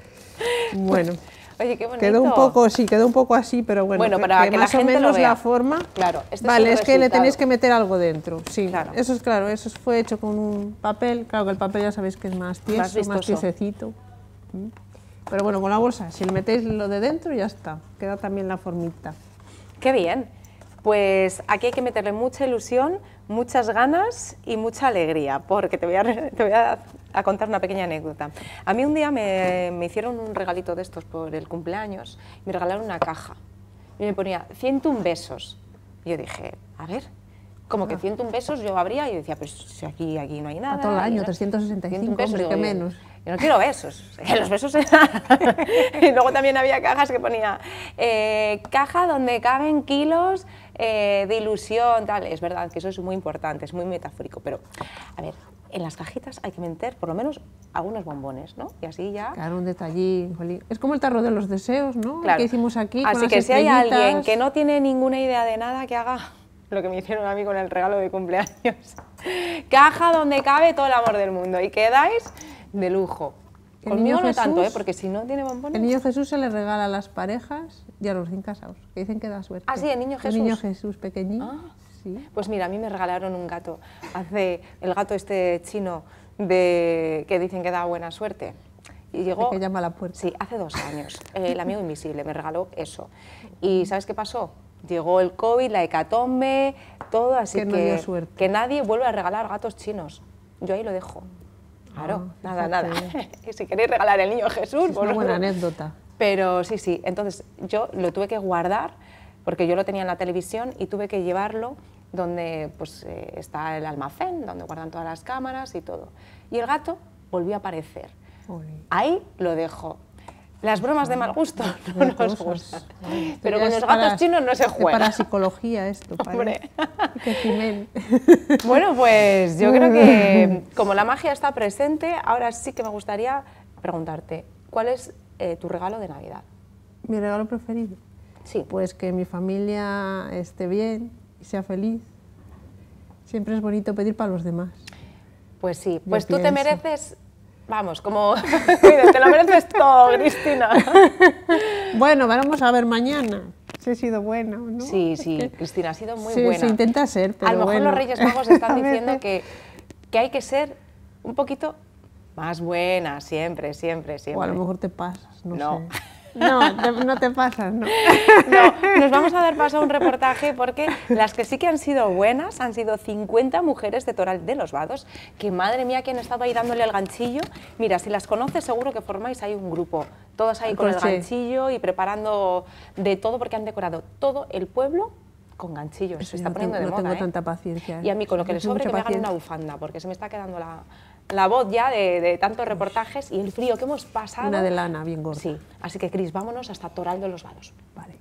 [SPEAKER 9] Bueno.
[SPEAKER 1] Oye, qué bonito.
[SPEAKER 9] Quedó un poco, sí, quedó un poco así, pero bueno,
[SPEAKER 1] Bueno, para que la
[SPEAKER 9] más o
[SPEAKER 1] gente lo
[SPEAKER 9] menos
[SPEAKER 1] vea.
[SPEAKER 9] la forma.
[SPEAKER 1] Claro, este
[SPEAKER 9] vale,
[SPEAKER 1] es
[SPEAKER 9] es
[SPEAKER 1] el
[SPEAKER 9] que le
[SPEAKER 1] resultado.
[SPEAKER 9] tenéis que meter algo dentro, sí.
[SPEAKER 1] Claro.
[SPEAKER 9] Eso fue hecho con un papel, claro que el papel ya sabéis que es más tieso, más
[SPEAKER 1] vistoso.
[SPEAKER 9] tiesecito. Pero bueno, con la bolsa, si le metéis lo de dentro ya está, queda también la formita.
[SPEAKER 1] Qué bien. Pues aquí hay que meterle mucha ilusión, muchas ganas y mucha alegría, porque te voy a contar una pequeña anécdota. A mí un día me hicieron un regalito de estos por el cumpleaños, y me regalaron una caja y me ponía 101 besos. Y yo dije, a ver, como que 101 besos yo abría y decía, pues si aquí no hay nada.
[SPEAKER 9] A todo el año,
[SPEAKER 1] y no-
[SPEAKER 9] 365,
[SPEAKER 1] 101 besos,
[SPEAKER 9] hombre,
[SPEAKER 1] digo,
[SPEAKER 9] que
[SPEAKER 1] yo,
[SPEAKER 9] menos.
[SPEAKER 1] Yo no quiero besos, que los besos y luego también había cajas que ponía caja donde caben kilos de ilusión, tal. Es verdad que eso es muy importante, es muy metafórico, pero a ver, en las cajitas hay que meter por lo menos algunos bombones, ¿no? Y así ya...
[SPEAKER 9] Claro, un detallín, jolín. Es como el tarro de los deseos, ¿no? El
[SPEAKER 1] Claro.
[SPEAKER 9] que hicimos aquí con
[SPEAKER 1] Así
[SPEAKER 9] las
[SPEAKER 1] que si hay alguien
[SPEAKER 9] estrellitas.
[SPEAKER 1] que no tiene ninguna idea de nada, que haga lo que me hicieron a mí con el regalo de cumpleaños. Caja donde cabe todo el amor del mundo y quedáis de lujo.
[SPEAKER 9] El
[SPEAKER 1] Conmigo
[SPEAKER 9] niño
[SPEAKER 1] no tanto,
[SPEAKER 9] Jesús-
[SPEAKER 1] porque si no tiene bombones...
[SPEAKER 9] El niño Jesús se le regala a las parejas y a los recién casados, que dicen que da suerte.
[SPEAKER 1] Ah, sí, el niño Jesús.
[SPEAKER 9] El niño Jesús pequeñín.
[SPEAKER 1] Ah.
[SPEAKER 9] Sí.
[SPEAKER 1] Pues mira, a mí me regalaron un gato, el gato este chino que dicen que da buena suerte. Y llegó,
[SPEAKER 9] que llama a la puerta.
[SPEAKER 1] Sí, hace 2 años. El amigo invisible me regaló eso. ¿Y sabes qué pasó? Llegó el COVID, la hecatombe, todo, así
[SPEAKER 9] Que no dio suerte.
[SPEAKER 1] que nadie vuelve a regalar gatos chinos. Yo ahí lo dejo. Claro, nada, nada.
[SPEAKER 9] fíjate.
[SPEAKER 1] Y si queréis regalar el niño Jesús,
[SPEAKER 9] Es una buena anécdota.
[SPEAKER 1] pero sí, entonces yo lo tuve que guardar porque yo lo tenía en la televisión y tuve que llevarlo donde pues, está el almacén, donde guardan todas las cámaras y todo. Y el gato volvió a aparecer.
[SPEAKER 9] Jolín.
[SPEAKER 1] Ahí lo dejo. Las bromas de mal gusto no
[SPEAKER 9] Qué
[SPEAKER 1] nos
[SPEAKER 9] cosas.
[SPEAKER 1] gustan.
[SPEAKER 9] Ay,
[SPEAKER 1] Pero
[SPEAKER 9] ya
[SPEAKER 1] con
[SPEAKER 9] es
[SPEAKER 1] los gatos
[SPEAKER 9] para-
[SPEAKER 1] chinos no se
[SPEAKER 9] es
[SPEAKER 1] juega.
[SPEAKER 9] para psicología esto.
[SPEAKER 1] Hombre.
[SPEAKER 9] Que Jimén.
[SPEAKER 1] Bueno, pues yo creo que como la magia está presente, ahora sí que me gustaría preguntarte, ¿cuál es tu regalo de Navidad?
[SPEAKER 9] Mi regalo preferido.
[SPEAKER 1] Sí.
[SPEAKER 9] Pues que mi familia esté bien y sea feliz. Siempre es bonito pedir para los demás.
[SPEAKER 1] Pues sí,
[SPEAKER 9] Yo
[SPEAKER 1] pues tú te
[SPEAKER 9] pienso.
[SPEAKER 1] mereces, vamos, como te lo mereces todo, Cristina.
[SPEAKER 9] Bueno, vamos a ver mañana si he sido buena o no.
[SPEAKER 1] Sí,
[SPEAKER 9] Es
[SPEAKER 1] sí,
[SPEAKER 9] que
[SPEAKER 1] Cristina, ha sido muy
[SPEAKER 9] sí,
[SPEAKER 1] buena.
[SPEAKER 9] se intenta ser, pero
[SPEAKER 1] a lo mejor
[SPEAKER 9] bueno.
[SPEAKER 1] los Reyes Magos están
[SPEAKER 9] A
[SPEAKER 1] diciendo
[SPEAKER 9] veces-
[SPEAKER 1] que hay que ser un poquito más buena, siempre, siempre, siempre.
[SPEAKER 9] O a lo mejor te pasas, no,
[SPEAKER 1] No.
[SPEAKER 9] sé. No te pasas, no.
[SPEAKER 1] No, nos vamos a dar paso a un reportaje porque las que sí que han sido buenas han sido 50 mujeres de Toral de los Vados, que madre mía, que han estado ahí dándole el ganchillo. Mira, si las conoces seguro que formáis ahí un grupo, todos ahí
[SPEAKER 9] El
[SPEAKER 1] con el
[SPEAKER 9] crochet.
[SPEAKER 1] ganchillo y preparando de todo porque han decorado todo el pueblo con ganchillos. Se
[SPEAKER 9] Eso
[SPEAKER 1] está
[SPEAKER 9] yo
[SPEAKER 1] poniendo de
[SPEAKER 9] no
[SPEAKER 1] moda,
[SPEAKER 9] tengo
[SPEAKER 1] ¿eh?
[SPEAKER 9] tanta paciencia.
[SPEAKER 1] Y a mí con lo que
[SPEAKER 9] No
[SPEAKER 1] le
[SPEAKER 9] tengo
[SPEAKER 1] sobre que
[SPEAKER 9] mucha
[SPEAKER 1] me hagan una
[SPEAKER 9] paciencia.
[SPEAKER 1] bufanda, porque se me está quedando la voz ya de tantos reportajes y el frío que hemos pasado.
[SPEAKER 9] Una de lana bien gorda.
[SPEAKER 1] Sí, así que Cris, vámonos hasta Toral de los Vados.
[SPEAKER 9] Vale.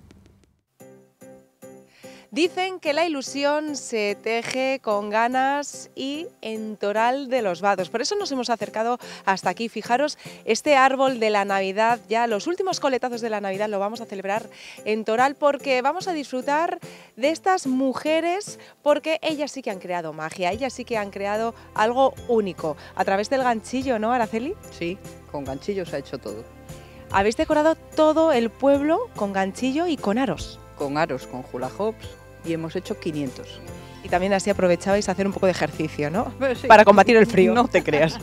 [SPEAKER 1] Dicen que la ilusión se teje con ganas y en Toral de los Vados. Por eso nos hemos acercado hasta aquí. Fijaros, este árbol de la Navidad, ya los últimos coletazos de la Navidad lo vamos a celebrar en Toral porque vamos a disfrutar de estas mujeres porque ellas sí que han creado magia, ellas sí que han creado algo único a través del ganchillo, ¿no, Araceli?
[SPEAKER 10] Sí, con ganchillos se ha hecho todo.
[SPEAKER 1] Habéis decorado todo el pueblo con ganchillo y con aros.
[SPEAKER 10] Con aros, con hula hoops y hemos hecho 500.
[SPEAKER 1] Y también así aprovechabais a hacer un poco de ejercicio, ¿no?
[SPEAKER 10] Sí.
[SPEAKER 1] Para combatir el frío.
[SPEAKER 10] No te creas.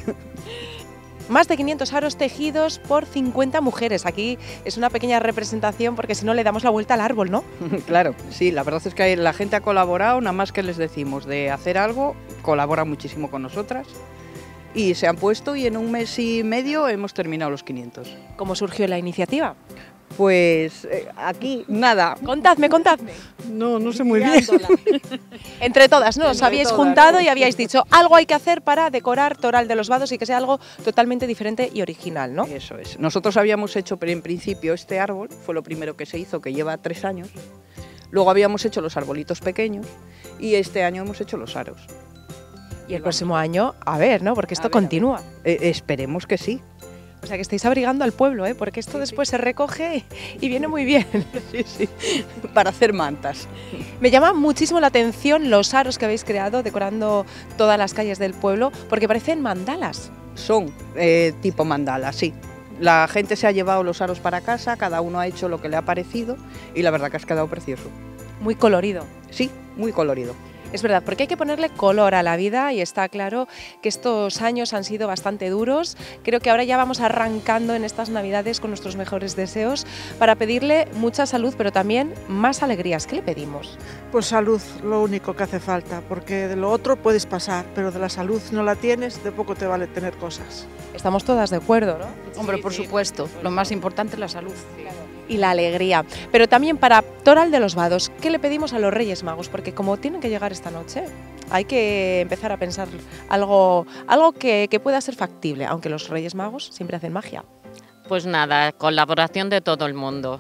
[SPEAKER 1] Más de 500 aros tejidos por 50 mujeres. Aquí es una pequeña representación porque si no le damos la vuelta al árbol, ¿no?
[SPEAKER 10] Claro, sí, la verdad es que la gente ha colaborado, nada más que les decimos de hacer algo, colabora muchísimo con nosotras y se han puesto y en un mes y medio hemos terminado los 500.
[SPEAKER 1] ¿Cómo surgió la iniciativa?
[SPEAKER 10] Pues aquí nada.
[SPEAKER 1] Contadme.
[SPEAKER 10] No sé muy bien.
[SPEAKER 1] Entre todas, ¿no? Os
[SPEAKER 10] Entre
[SPEAKER 1] habíais
[SPEAKER 10] todas.
[SPEAKER 1] juntado y habíais dicho algo hay que hacer para decorar Toral de los Vados y que sea algo totalmente diferente y original, ¿no?
[SPEAKER 10] Eso es. Nosotros habíamos hecho, pero en principio este árbol fue lo primero que se hizo, que lleva 3 años. Luego habíamos hecho los arbolitos pequeños y este año hemos hecho los aros.
[SPEAKER 1] Y el próximo año, a ver, ¿no? Porque esto
[SPEAKER 10] A ver.
[SPEAKER 1] continúa.
[SPEAKER 10] Esperemos que sí.
[SPEAKER 1] O sea, que estáis abrigando al pueblo, ¿eh? Porque esto después se recoge y viene muy bien.
[SPEAKER 10] Sí, para hacer mantas.
[SPEAKER 1] Me llama muchísimo la atención los aros que habéis creado decorando todas las calles del pueblo, porque parecen mandalas.
[SPEAKER 10] Son tipo mandala, sí. La gente se ha llevado los aros para casa, cada uno ha hecho lo que le ha parecido y la verdad que has quedado precioso.
[SPEAKER 1] Muy colorido.
[SPEAKER 10] Sí, muy colorido.
[SPEAKER 1] Es verdad, porque hay que ponerle color a la vida y está claro que estos años han sido bastante duros. Creo que ahora ya vamos arrancando en estas Navidades con nuestros mejores deseos para pedirle mucha salud, pero también más alegrías. ¿Qué le pedimos?
[SPEAKER 11] Pues salud, lo único que hace falta, porque de lo otro puedes pasar, pero de la salud si no la tienes, de poco te vale tener cosas.
[SPEAKER 1] Estamos todas de acuerdo, ¿no?
[SPEAKER 5] Hombre, por supuesto, lo más importante es la salud.
[SPEAKER 1] Y la alegría. Pero también para Toral de los Vados, ¿qué le pedimos a los Reyes Magos? Porque como tienen que llegar esta noche, hay que empezar a pensar algo que pueda ser factible, aunque los Reyes Magos siempre hacen magia.
[SPEAKER 12] Pues nada, colaboración de todo el mundo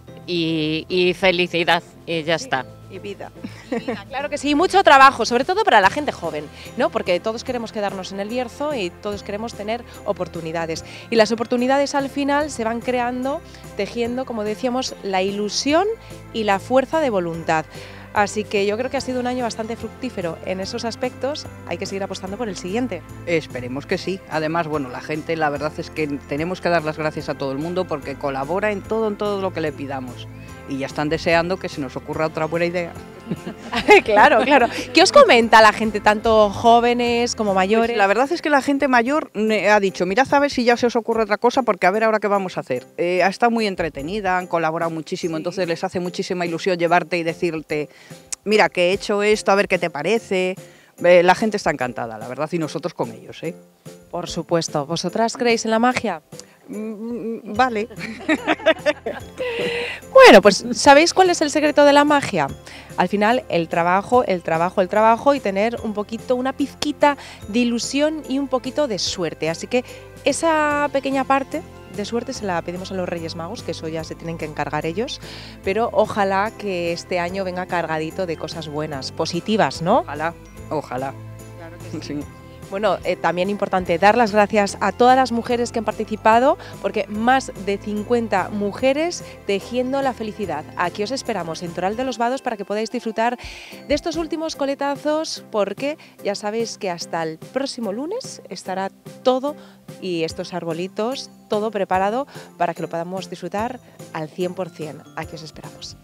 [SPEAKER 12] y felicidad y ya está.
[SPEAKER 11] Y vida.
[SPEAKER 1] Claro que sí, mucho trabajo, sobre todo para la gente joven, ¿no? Porque todos queremos quedarnos en el Bierzo y todos queremos tener oportunidades. Y las oportunidades al final se van creando, tejiendo, como decíamos, la ilusión y la fuerza de voluntad. Así que yo creo que ha sido un año bastante fructífero en esos aspectos. Hay que seguir apostando por el siguiente.
[SPEAKER 10] Esperemos que sí. Además, bueno, la gente, la verdad es que tenemos que dar las gracias a todo el mundo porque colabora en todo lo que le pidamos. Y ya están deseando que se nos ocurra otra buena idea.
[SPEAKER 1] Claro. ¿Qué os comenta la gente, tanto jóvenes como mayores?
[SPEAKER 10] Pues la verdad es que la gente mayor ha dicho, mirad a ver si ya se os ocurre otra cosa porque a ver ahora qué vamos a hacer. Ha estado muy entretenida, han colaborado muchísimo, entonces les hace muchísima ilusión llevarte y decirte, mira que he hecho esto, a ver qué te parece. La gente está encantada, la verdad, y nosotros con ellos, ¿eh?
[SPEAKER 1] Por supuesto. ¿Vosotras creéis en la magia?
[SPEAKER 10] Vale.
[SPEAKER 1] Bueno, pues ¿sabéis cuál es el secreto de la magia? Al final, el trabajo y tener un poquito, una pizquita de ilusión y un poquito de suerte. Así que esa pequeña parte de suerte se la pedimos a los Reyes Magos, que eso ya se tienen que encargar ellos, pero ojalá que este año venga cargadito de cosas buenas, positivas, ¿no?
[SPEAKER 10] Ojalá.
[SPEAKER 1] Claro que sí.
[SPEAKER 10] Sí.
[SPEAKER 1] Bueno, también importante dar las gracias a todas las mujeres que han participado, porque más de 50 mujeres tejiendo la felicidad. Aquí os esperamos en Toral de los Vados para que podáis disfrutar de estos últimos coletazos, porque ya sabéis que hasta el próximo lunes estará todo y estos arbolitos, todo preparado para que lo podamos disfrutar al 100%. Aquí os esperamos.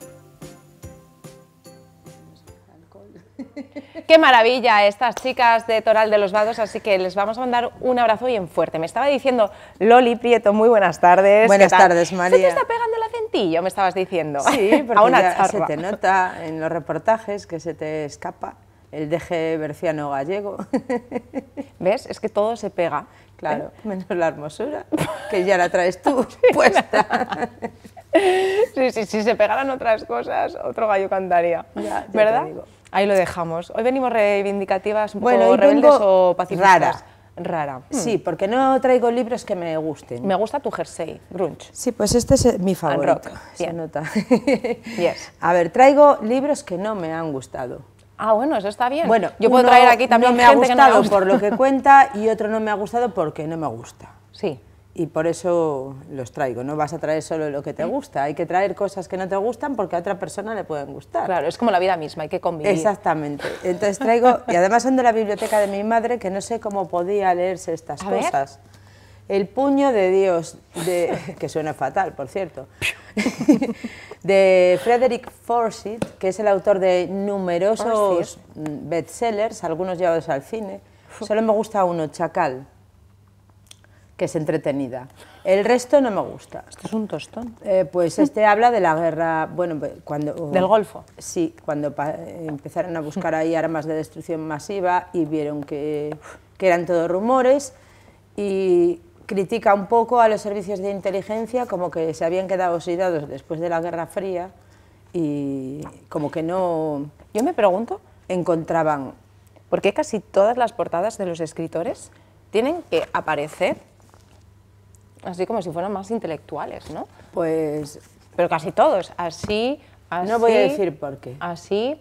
[SPEAKER 1] Qué maravilla estas chicas de Toral de los Vados, así que les vamos a mandar un abrazo bien fuerte. Me estaba diciendo Loli Prieto, muy buenas tardes.
[SPEAKER 13] Buenas tardes, María.
[SPEAKER 1] ¿Se te está pegando el acentillo, me estabas diciendo?
[SPEAKER 13] Sí, porque
[SPEAKER 1] a una
[SPEAKER 13] ya
[SPEAKER 1] charra.
[SPEAKER 13] se te nota en los reportajes que se te escapa el deje berciano gallego.
[SPEAKER 1] ¿Ves? Es que todo se pega.
[SPEAKER 13] Claro, menos la hermosura, que ya la traes tú puesta.
[SPEAKER 1] Sí, si se pegaran otras cosas, otro gallo cantaría,
[SPEAKER 13] ya
[SPEAKER 1] ¿verdad?
[SPEAKER 13] te digo.
[SPEAKER 1] Ahí lo dejamos. Hoy venimos reivindicativas, un
[SPEAKER 13] Bueno,
[SPEAKER 1] poco
[SPEAKER 13] hoy
[SPEAKER 1] rebeldes
[SPEAKER 13] vengo
[SPEAKER 1] o pacifistas.
[SPEAKER 13] rara. Sí, porque no traigo libros que me gusten.
[SPEAKER 1] Me gusta tu jersey, grunge.
[SPEAKER 13] Sí, pues este es mi favorito.
[SPEAKER 1] rock.
[SPEAKER 13] Se
[SPEAKER 1] Bien.
[SPEAKER 13] nota.
[SPEAKER 1] Yes.
[SPEAKER 13] A ver, traigo libros que no me han gustado.
[SPEAKER 1] Ah, bueno, eso está bien.
[SPEAKER 13] Bueno,
[SPEAKER 1] yo puedo
[SPEAKER 13] uno
[SPEAKER 1] traer aquí también
[SPEAKER 13] no me ha
[SPEAKER 1] gente que no me
[SPEAKER 13] gustado
[SPEAKER 1] gusta.
[SPEAKER 13] por lo que cuenta y otro no me ha gustado porque no me gusta.
[SPEAKER 1] Sí.
[SPEAKER 13] Y por eso los traigo. No vas a traer solo lo que te gusta, hay que traer cosas que no te gustan porque a otra persona le pueden gustar.
[SPEAKER 1] Claro, es como la vida misma, hay que convivir.
[SPEAKER 13] Exactamente. Entonces traigo, y además son de la biblioteca de mi madre, que no sé cómo podía leerse estas
[SPEAKER 1] A ver.
[SPEAKER 13] cosas. El puño de Dios, que suena fatal, por cierto, de Frederick Forsyth, que es el autor de numerosos bestsellers, algunos llevados al cine. Solo me gusta uno, Chacal, que es entretenida. El resto no me gusta.
[SPEAKER 1] Esto es un tostón.
[SPEAKER 13] Pues este habla de la guerra, bueno, cuando...
[SPEAKER 1] ¿Del Golfo?
[SPEAKER 13] Sí, cuando empezaron a buscar ahí armas de destrucción masiva y vieron que eran todos rumores, y critica un poco a los servicios de inteligencia, como que se habían quedado oxidados después de la Guerra Fría y como que no...
[SPEAKER 1] Yo me pregunto,
[SPEAKER 13] encontraban...
[SPEAKER 1] ¿por qué casi todas las portadas de los escritores tienen que aparecer así como si fueran más intelectuales, ¿no?
[SPEAKER 13] Pues...
[SPEAKER 1] Pero casi todos, así,
[SPEAKER 13] no voy a decir por qué.
[SPEAKER 1] Así...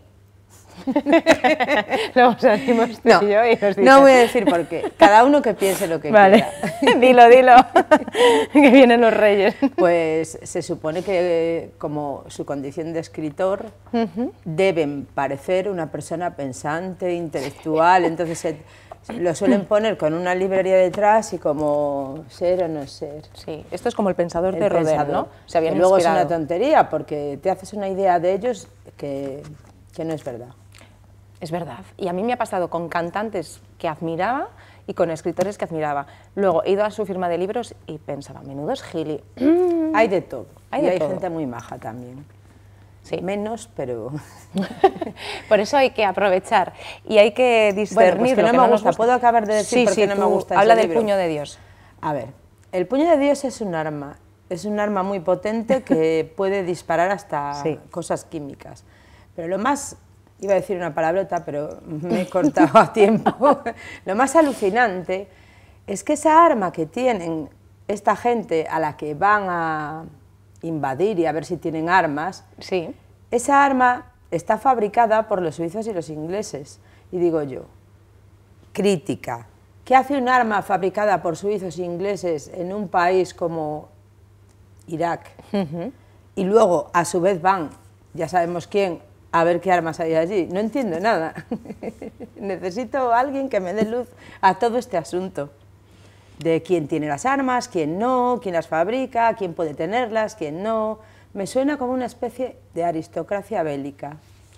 [SPEAKER 1] Luego salimos tú y yo y nos
[SPEAKER 13] no voy a decir por qué. Cada uno que piense lo que
[SPEAKER 1] quiera. Dilo, que vienen los reyes.
[SPEAKER 13] Pues se supone que como su condición de escritor deben parecer una persona pensante, intelectual, entonces lo suelen poner con una librería detrás y como ser o no ser.
[SPEAKER 1] Sí, esto es como el pensador de Rodin, ¿no? Se habían
[SPEAKER 13] y luego
[SPEAKER 1] inspirado.
[SPEAKER 13] es una tontería porque te haces una idea de ellos que no es verdad.
[SPEAKER 1] Es verdad. Y a mí me ha pasado con cantantes que admiraba y con escritores que admiraba. Luego he ido a su firma de libros y pensaba, menudos gili.
[SPEAKER 13] Hay de todo.
[SPEAKER 1] Hay
[SPEAKER 13] gente muy maja también.
[SPEAKER 1] Sí.
[SPEAKER 13] Menos, pero...
[SPEAKER 1] Por eso hay que aprovechar y hay que discernir.
[SPEAKER 13] Bueno, pues que no me gusta. ¿Puedo acabar de decir por qué no me gusta
[SPEAKER 1] habla
[SPEAKER 13] ese
[SPEAKER 1] del
[SPEAKER 13] libro?
[SPEAKER 1] puño de Dios.
[SPEAKER 13] A ver, el puño de Dios es un arma. Es un arma muy potente que puede disparar hasta cosas químicas. Pero lo más... Iba a decir una palabrota, pero me he cortado a tiempo. Lo más alucinante es que esa arma que tienen esta gente a la que van a invadir y a ver si tienen armas, esa arma está fabricada por los suizos y los ingleses. Y digo yo, crítica, ¿qué hace un arma fabricada por suizos e ingleses en un país como Irak? Y luego, a su vez, van, ya sabemos quién, a ver qué armas hay allí. No entiendo nada. Necesito a alguien que me dé luz a todo este asunto. De quién tiene las armas, quién no, quién las fabrica, quién puede tenerlas, quién no. Me suena como una especie de aristocracia bélica.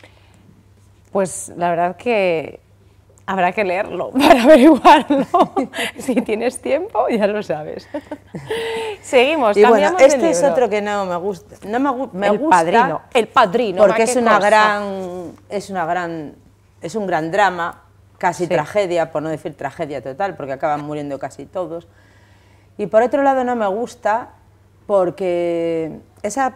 [SPEAKER 1] Pues la verdad que habrá que leerlo para averiguarlo. Si tienes tiempo, ya lo sabes. Seguimos,
[SPEAKER 13] y
[SPEAKER 1] cambiamos
[SPEAKER 13] bueno, este
[SPEAKER 1] de
[SPEAKER 13] es
[SPEAKER 1] libro.
[SPEAKER 13] otro que no me gusta. No me gusta.
[SPEAKER 1] Padrino. El Padrino.
[SPEAKER 13] Porque es
[SPEAKER 1] ¿qué
[SPEAKER 13] cosa? Es un gran drama, casi
[SPEAKER 1] Sí.
[SPEAKER 13] tragedia, por no decir tragedia total, porque acaban muriendo casi todos. Y por otro lado no me gusta porque esa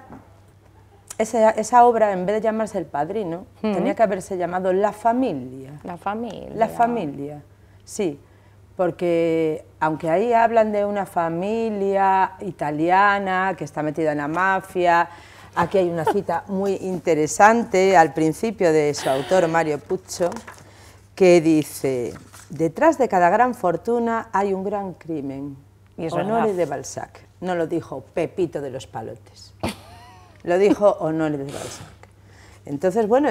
[SPEAKER 13] obra, en vez de llamarse El Padrino, tenía que haberse llamado La Familia.
[SPEAKER 1] La familia.
[SPEAKER 13] La familia, sí, porque aunque ahí hablan de una familia italiana que está metida en la mafia, aquí hay una cita muy interesante al principio de su autor, Mario Puzo, que dice: detrás de cada gran fortuna hay un gran crimen.
[SPEAKER 1] Y es
[SPEAKER 13] Honoré
[SPEAKER 1] verdad.
[SPEAKER 13] de Balzac. No lo dijo Pepito de los Palotes. Lo dijo Honoré de Balzac. Entonces, bueno,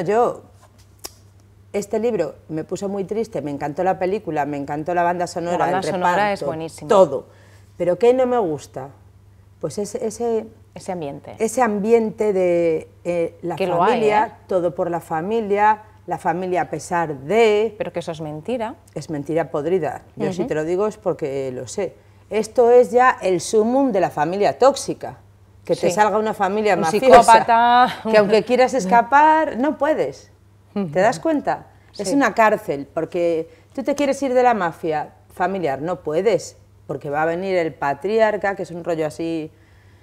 [SPEAKER 13] este libro me puso muy triste, me encantó la película, me encantó la banda sonora,
[SPEAKER 1] La banda
[SPEAKER 13] el
[SPEAKER 1] sonora
[SPEAKER 13] reparto,
[SPEAKER 1] es buenísima.
[SPEAKER 13] todo. Pero ¿qué no me gusta? Pues ese
[SPEAKER 1] ambiente.
[SPEAKER 13] Ese ambiente de la
[SPEAKER 1] Que lo
[SPEAKER 13] familia,
[SPEAKER 1] hay, ¿eh?
[SPEAKER 13] todo por la familia a pesar de...
[SPEAKER 1] Pero que eso es mentira.
[SPEAKER 13] Es mentira podrida. Yo si
[SPEAKER 1] Ujú.
[SPEAKER 13] te lo digo es porque lo sé. Esto es ya el sumum de la familia tóxica. Que te
[SPEAKER 1] Sí.
[SPEAKER 13] salga una familia
[SPEAKER 1] Un
[SPEAKER 13] mafiosa,
[SPEAKER 1] psicópata.
[SPEAKER 13] que aunque quieras escapar, no puedes. ¿Te das cuenta? Es
[SPEAKER 1] Sí.
[SPEAKER 13] una cárcel, porque tú te quieres ir de la mafia familiar, no puedes, porque va a venir el patriarca, que es un rollo así,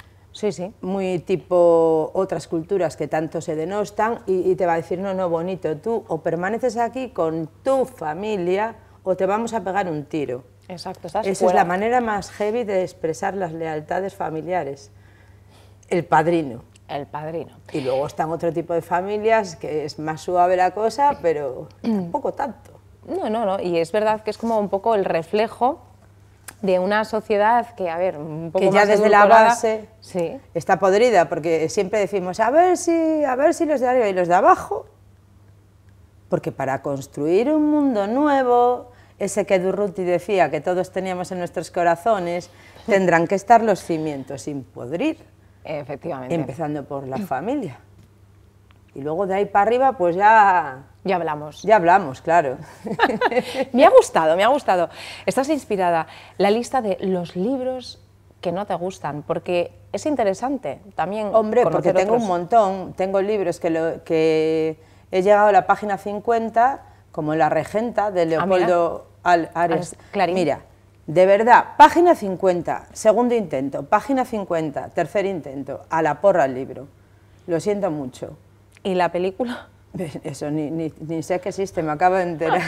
[SPEAKER 13] muy tipo otras culturas que tanto se denostan, y te va a decir, no, no, bonito, tú o permaneces aquí con tu familia o te vamos a pegar un tiro.
[SPEAKER 1] Exacto, estás
[SPEAKER 13] Esa es
[SPEAKER 1] fuera.
[SPEAKER 13] la manera más heavy de expresar las lealtades familiares. El padrino.
[SPEAKER 1] El padrino.
[SPEAKER 13] Y luego están otro tipo de familias que es más suave la cosa, pero tampoco tanto.
[SPEAKER 1] No, y es verdad que es como un poco el reflejo de una sociedad que, a ver, un poco
[SPEAKER 13] Que ya
[SPEAKER 1] más
[SPEAKER 13] desde la
[SPEAKER 1] edulcorada.
[SPEAKER 13] base
[SPEAKER 1] Sí.
[SPEAKER 13] está podrida, porque siempre decimos, a ver si los de arriba y los de abajo, porque para construir un mundo nuevo, ese que Durruti decía que todos teníamos en nuestros corazones, tendrán que estar los cimientos sin podrir.
[SPEAKER 1] Efectivamente.
[SPEAKER 13] Empezando por la familia. Y luego de ahí para arriba, pues ya...
[SPEAKER 1] Ya hablamos.
[SPEAKER 13] Ya hablamos, claro.
[SPEAKER 1] Me ha gustado. Estás inspirada. La lista de los libros que no te gustan, porque es interesante también.
[SPEAKER 13] Hombre, porque
[SPEAKER 1] conocer
[SPEAKER 13] tengo
[SPEAKER 1] otros.
[SPEAKER 13] un montón. Tengo libros que he llegado a la página 50, como La Regenta, de Leopoldo Ares.
[SPEAKER 1] Clarín.
[SPEAKER 13] Mira, de verdad, página 50, segundo intento, página 50, tercer intento, a la porra el libro. Lo siento mucho.
[SPEAKER 1] ¿Y la película?
[SPEAKER 13] Eso ni sé que existe, me acabo de enterar.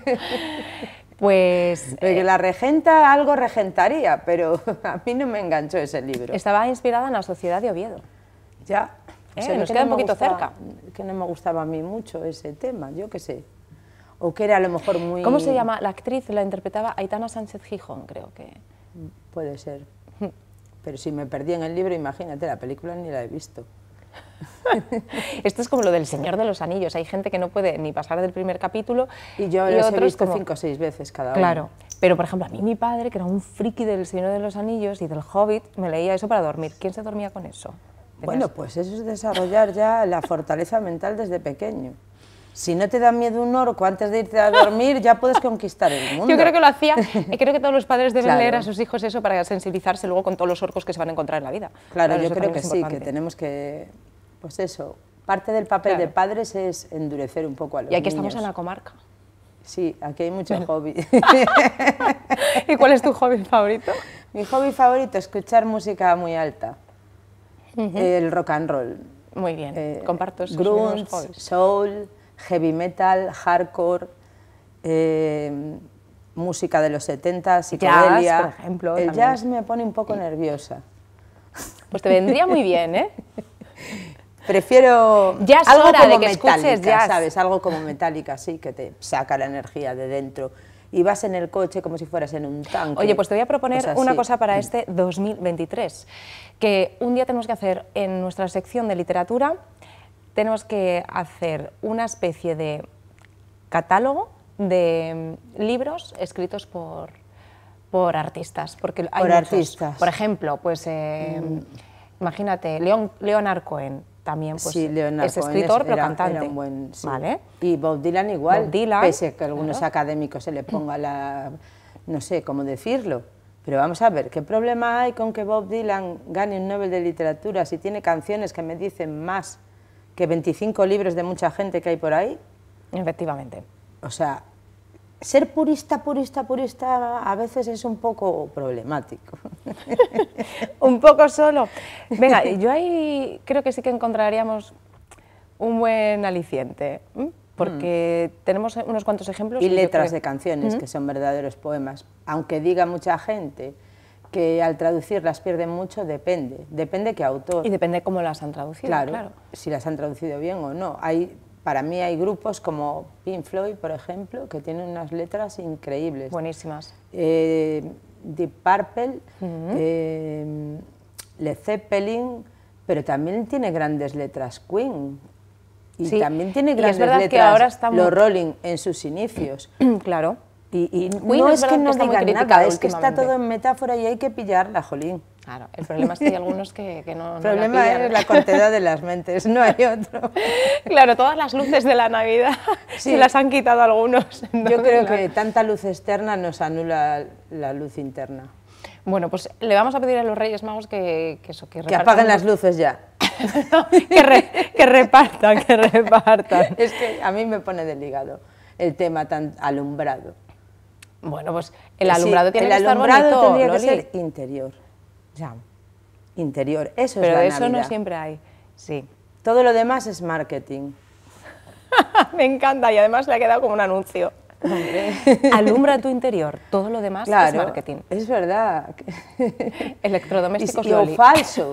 [SPEAKER 1] Pues...
[SPEAKER 13] Porque La Regenta algo regentaría, pero a mí no me enganchó ese libro.
[SPEAKER 1] Estaba inspirada en la Sociedad de Oviedo.
[SPEAKER 13] Ya. O sea,
[SPEAKER 1] Nos
[SPEAKER 13] que
[SPEAKER 1] queda
[SPEAKER 13] no
[SPEAKER 1] un
[SPEAKER 13] me
[SPEAKER 1] poquito
[SPEAKER 13] gustaba-
[SPEAKER 1] cerca.
[SPEAKER 13] Que no me gustaba a mí mucho ese tema, yo qué sé. O que era a lo mejor muy...
[SPEAKER 1] ¿Cómo se llama? La actriz la interpretaba Aitana Sánchez Gijón, creo que.
[SPEAKER 13] Puede ser. Pero si me perdí en el libro, imagínate, la película ni la he visto.
[SPEAKER 1] Esto es como lo del Señor de los Anillos. Hay gente que no puede ni pasar del primer capítulo.
[SPEAKER 13] Y yo los he
[SPEAKER 1] otros
[SPEAKER 13] visto
[SPEAKER 1] como-
[SPEAKER 13] 5 o 6 veces cada uno.
[SPEAKER 1] Claro, pero por ejemplo, a mí mi padre, que era un friki del Señor de los Anillos y del Hobbit, me leía eso para dormir. ¿Quién se dormía con eso?
[SPEAKER 13] Bueno, pues eso es desarrollar ya la fortaleza mental desde pequeño. Si no te da miedo un orco antes de irte a dormir, ya puedes conquistar el mundo.
[SPEAKER 1] Yo creo que lo hacía, y creo que todos los padres deben
[SPEAKER 13] Claro.
[SPEAKER 1] leer a sus hijos eso para sensibilizarse luego con todos los orcos que se van a encontrar en la vida.
[SPEAKER 13] Claro, yo
[SPEAKER 1] eso
[SPEAKER 13] creo
[SPEAKER 1] también
[SPEAKER 13] que
[SPEAKER 1] es
[SPEAKER 13] sí, que
[SPEAKER 1] importante.
[SPEAKER 13] tenemos que... Pues eso, parte del papel
[SPEAKER 1] Claro.
[SPEAKER 13] de padres es endurecer un poco a los
[SPEAKER 1] Y aquí
[SPEAKER 13] niños.
[SPEAKER 1] estamos en la comarca.
[SPEAKER 13] Sí, aquí hay mucho hobby.
[SPEAKER 1] ¿Y cuál es tu hobby favorito?
[SPEAKER 13] Mi hobby favorito es escuchar música muy alta. El rock and roll.
[SPEAKER 1] Muy bien, comparto esos mismos
[SPEAKER 13] grunge,
[SPEAKER 1] hobbies.
[SPEAKER 13] soul, heavy metal, hardcore, música de los 70, psicodelia.
[SPEAKER 1] por ejemplo,
[SPEAKER 13] El
[SPEAKER 1] también.
[SPEAKER 13] jazz me pone un poco nerviosa.
[SPEAKER 1] Pues te vendría muy bien, ¿eh?
[SPEAKER 13] Prefiero
[SPEAKER 1] Ya es
[SPEAKER 13] algo
[SPEAKER 1] hora
[SPEAKER 13] como
[SPEAKER 1] de que escuches
[SPEAKER 13] Metallica,
[SPEAKER 1] jazz.
[SPEAKER 13] ¿sabes? Algo como Metallica, sí, que te saca la energía de dentro. Y vas en el coche como si fueras en un tanque.
[SPEAKER 1] Oye, pues te voy a proponer
[SPEAKER 13] cosas
[SPEAKER 1] una
[SPEAKER 13] así.
[SPEAKER 1] cosa para este 2023, que un día tenemos que hacer en nuestra sección de literatura, tenemos que hacer una especie de catálogo de libros escritos por artistas, porque hay
[SPEAKER 13] Por
[SPEAKER 1] muchos.
[SPEAKER 13] artistas.
[SPEAKER 1] Por ejemplo, pues imagínate, Leonard Cohen también pues,
[SPEAKER 13] Sí, Leonard
[SPEAKER 1] es
[SPEAKER 13] Cohen
[SPEAKER 1] escritor, pero
[SPEAKER 13] era
[SPEAKER 1] cantante.
[SPEAKER 13] un buen, sí.
[SPEAKER 1] ¿Vale?
[SPEAKER 13] Y Bob Dylan igual,
[SPEAKER 1] Bob Dylan,
[SPEAKER 13] pese a que a algunos
[SPEAKER 1] claro.
[SPEAKER 13] académicos se le ponga la... no sé cómo decirlo, pero vamos a ver, ¿qué problema hay con que Bob Dylan gane un Nobel de Literatura si tiene canciones que me dicen más que 25 libros de mucha gente que hay por ahí?
[SPEAKER 1] Efectivamente.
[SPEAKER 13] O sea, ser purista a veces es un poco problemático.
[SPEAKER 1] Un poco solo. Venga, yo ahí creo que sí que encontraríamos un buen aliciente, porque tenemos unos cuantos ejemplos.
[SPEAKER 13] Y
[SPEAKER 1] yo
[SPEAKER 13] letras
[SPEAKER 1] creo-
[SPEAKER 13] de canciones, que son verdaderos poemas. Aunque diga mucha gente que al traducirlas pierden mucho, depende qué autor.
[SPEAKER 1] Y depende cómo las han traducido,
[SPEAKER 13] Claro,
[SPEAKER 1] claro.
[SPEAKER 13] si las han traducido bien o no. Hay para mí hay grupos como Pink Floyd, por ejemplo, que tienen unas letras increíbles.
[SPEAKER 1] Buenísimas.
[SPEAKER 13] Deep Purple, Led Zeppelin, pero también tiene grandes letras Queen. Y
[SPEAKER 1] sí,
[SPEAKER 13] también tiene
[SPEAKER 1] y
[SPEAKER 13] grandes
[SPEAKER 1] es verdad
[SPEAKER 13] letras
[SPEAKER 1] que ahora está
[SPEAKER 13] los Rolling en sus inicios.
[SPEAKER 1] Claro.
[SPEAKER 13] Y
[SPEAKER 1] Queen
[SPEAKER 13] no
[SPEAKER 1] es
[SPEAKER 13] es que
[SPEAKER 1] verdad
[SPEAKER 13] no
[SPEAKER 1] está muy
[SPEAKER 13] digan
[SPEAKER 1] criticado
[SPEAKER 13] nada, es que está
[SPEAKER 1] últimamente.
[SPEAKER 13] todo en metáfora y hay que pillarla, jolín.
[SPEAKER 1] Claro, el problema es que hay algunos que no
[SPEAKER 13] El problema
[SPEAKER 1] pillan.
[SPEAKER 13] es la cortedad de las mentes, no hay otro.
[SPEAKER 1] Claro, todas las luces de la Navidad
[SPEAKER 13] Sí.
[SPEAKER 1] se las han quitado algunos.
[SPEAKER 13] Yo creo que tanta luz externa nos anula la luz interna.
[SPEAKER 1] Bueno, pues le vamos a pedir a los Reyes Magos que
[SPEAKER 13] Que apaguen las luces ya.
[SPEAKER 1] que repartan, que repartan.
[SPEAKER 13] Es que a mí me pone del hígado el tema tan alumbrado.
[SPEAKER 1] Bueno, pues el alumbrado tiene que estar bonito,
[SPEAKER 13] El alumbrado tendría que
[SPEAKER 1] Loli.
[SPEAKER 13] ser interior.
[SPEAKER 1] Ya.
[SPEAKER 13] Interior, eso
[SPEAKER 1] Pero
[SPEAKER 13] es la
[SPEAKER 1] eso
[SPEAKER 13] Navidad.
[SPEAKER 1] no siempre hay, sí.
[SPEAKER 13] Todo lo demás es marketing.
[SPEAKER 1] Me encanta y además le ha quedado como un anuncio. Alumbra tu interior, todo lo demás
[SPEAKER 13] Claro,
[SPEAKER 1] es marketing.
[SPEAKER 13] es verdad.
[SPEAKER 1] Electrodomésticos
[SPEAKER 13] Y o
[SPEAKER 1] Loli.
[SPEAKER 13] falso.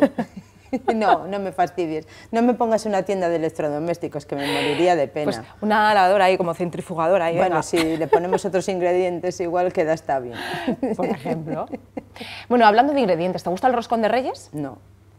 [SPEAKER 13] No, no me fastidies. No me pongas una tienda de electrodomésticos que me moriría de pena.
[SPEAKER 1] Pues una lavadora ahí como centrifugadora. Ahí,
[SPEAKER 13] Bueno,
[SPEAKER 1] venga.
[SPEAKER 13] si le ponemos otros ingredientes igual queda está bien.
[SPEAKER 1] Por ejemplo. Bueno, hablando de ingredientes, ¿te gusta el roscón de Reyes?
[SPEAKER 13] No,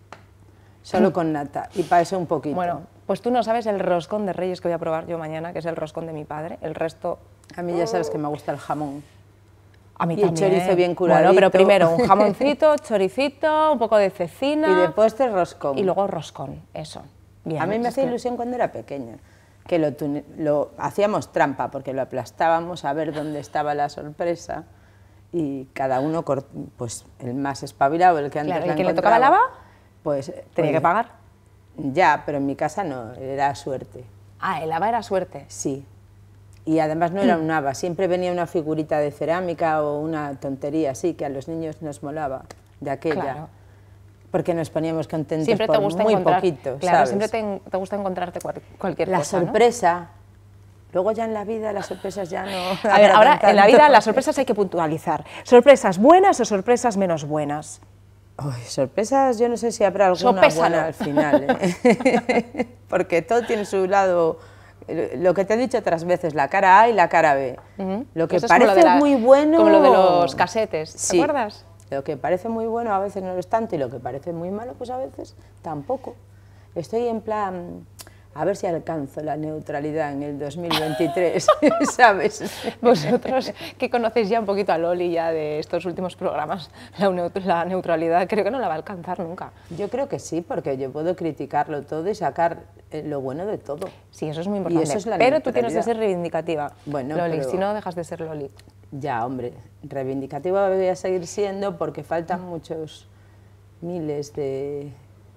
[SPEAKER 13] solo con nata y para eso un poquito.
[SPEAKER 1] Bueno, pues tú no sabes el roscón de Reyes que voy a probar yo mañana, que es el roscón de mi padre. El resto...
[SPEAKER 13] A mí ya sabes que me gusta el jamón.
[SPEAKER 1] A mí
[SPEAKER 13] Y el
[SPEAKER 1] también.
[SPEAKER 13] chorizo bien curadito.
[SPEAKER 1] Bueno, pero primero un jamoncito, choricito, un poco de cecina...
[SPEAKER 13] Y de postre roscón.
[SPEAKER 1] Y luego roscón, eso. Bien,
[SPEAKER 13] A mí me
[SPEAKER 1] es
[SPEAKER 13] hacía
[SPEAKER 1] que-
[SPEAKER 13] ilusión cuando era pequeña, que lo hacíamos trampa, porque lo aplastábamos a ver dónde estaba la sorpresa y cada uno, pues el más espabilado, el que antes
[SPEAKER 1] Claro, ¿y
[SPEAKER 13] la
[SPEAKER 1] quien le tocaba el
[SPEAKER 13] encontraba,
[SPEAKER 1] haba?
[SPEAKER 13] pues
[SPEAKER 1] ¿Tenía que pagar?
[SPEAKER 13] Ya, pero en mi casa no, era suerte.
[SPEAKER 1] Ah, el haba era suerte.
[SPEAKER 13] Sí. Y además no era un haba, siempre venía una figurita de cerámica o una tontería así, que a los niños nos molaba de aquella.
[SPEAKER 1] Claro.
[SPEAKER 13] Porque nos poníamos contentos
[SPEAKER 1] Siempre te
[SPEAKER 13] por
[SPEAKER 1] gusta
[SPEAKER 13] muy
[SPEAKER 1] encontrar,
[SPEAKER 13] poquito,
[SPEAKER 1] claro,
[SPEAKER 13] ¿sabes?
[SPEAKER 1] siempre te gusta encontrarte cualquier
[SPEAKER 13] La
[SPEAKER 1] cosa, ¿no?
[SPEAKER 13] sorpresa. Luego ya en la vida las sorpresas ya no...
[SPEAKER 1] A ver, ahora
[SPEAKER 13] agradan
[SPEAKER 1] en la
[SPEAKER 13] tanto.
[SPEAKER 1] vida las sorpresas hay que puntualizar. ¿Sorpresas buenas o sorpresas menos buenas?
[SPEAKER 13] Uy, sorpresas, yo no sé si habrá alguna
[SPEAKER 1] Sopésalo.
[SPEAKER 13] buena al final, ¿eh? Porque todo tiene su lado, lo que te he dicho otras veces, la cara A y la cara B. Lo que
[SPEAKER 1] Eso es como
[SPEAKER 13] parece
[SPEAKER 1] lo de la-
[SPEAKER 13] muy bueno...
[SPEAKER 1] como lo de los casetes, ¿te
[SPEAKER 13] Sí.
[SPEAKER 1] acuerdas?
[SPEAKER 13] Lo que parece muy bueno a veces no lo es tanto y lo que parece muy malo pues a veces tampoco. Estoy en plan, a ver si alcanzo la neutralidad en el 2023, ¿sabes?
[SPEAKER 1] Vosotros que conocéis ya un poquito a Loli ya de estos últimos programas, la neutralidad creo que no la va a alcanzar nunca.
[SPEAKER 13] Yo creo que sí, porque yo puedo criticarlo todo y sacar lo bueno de todo.
[SPEAKER 1] Sí, eso es muy
[SPEAKER 13] Y
[SPEAKER 1] importante.
[SPEAKER 13] eso es la
[SPEAKER 1] pero tú tienes que
[SPEAKER 13] neutralidad.
[SPEAKER 1] ser reivindicativa,
[SPEAKER 13] Bueno,
[SPEAKER 1] Loli,
[SPEAKER 13] pero-
[SPEAKER 1] si no dejas de ser Loli.
[SPEAKER 13] Ya, hombre, reivindicativa voy a seguir siendo porque faltan muchos miles de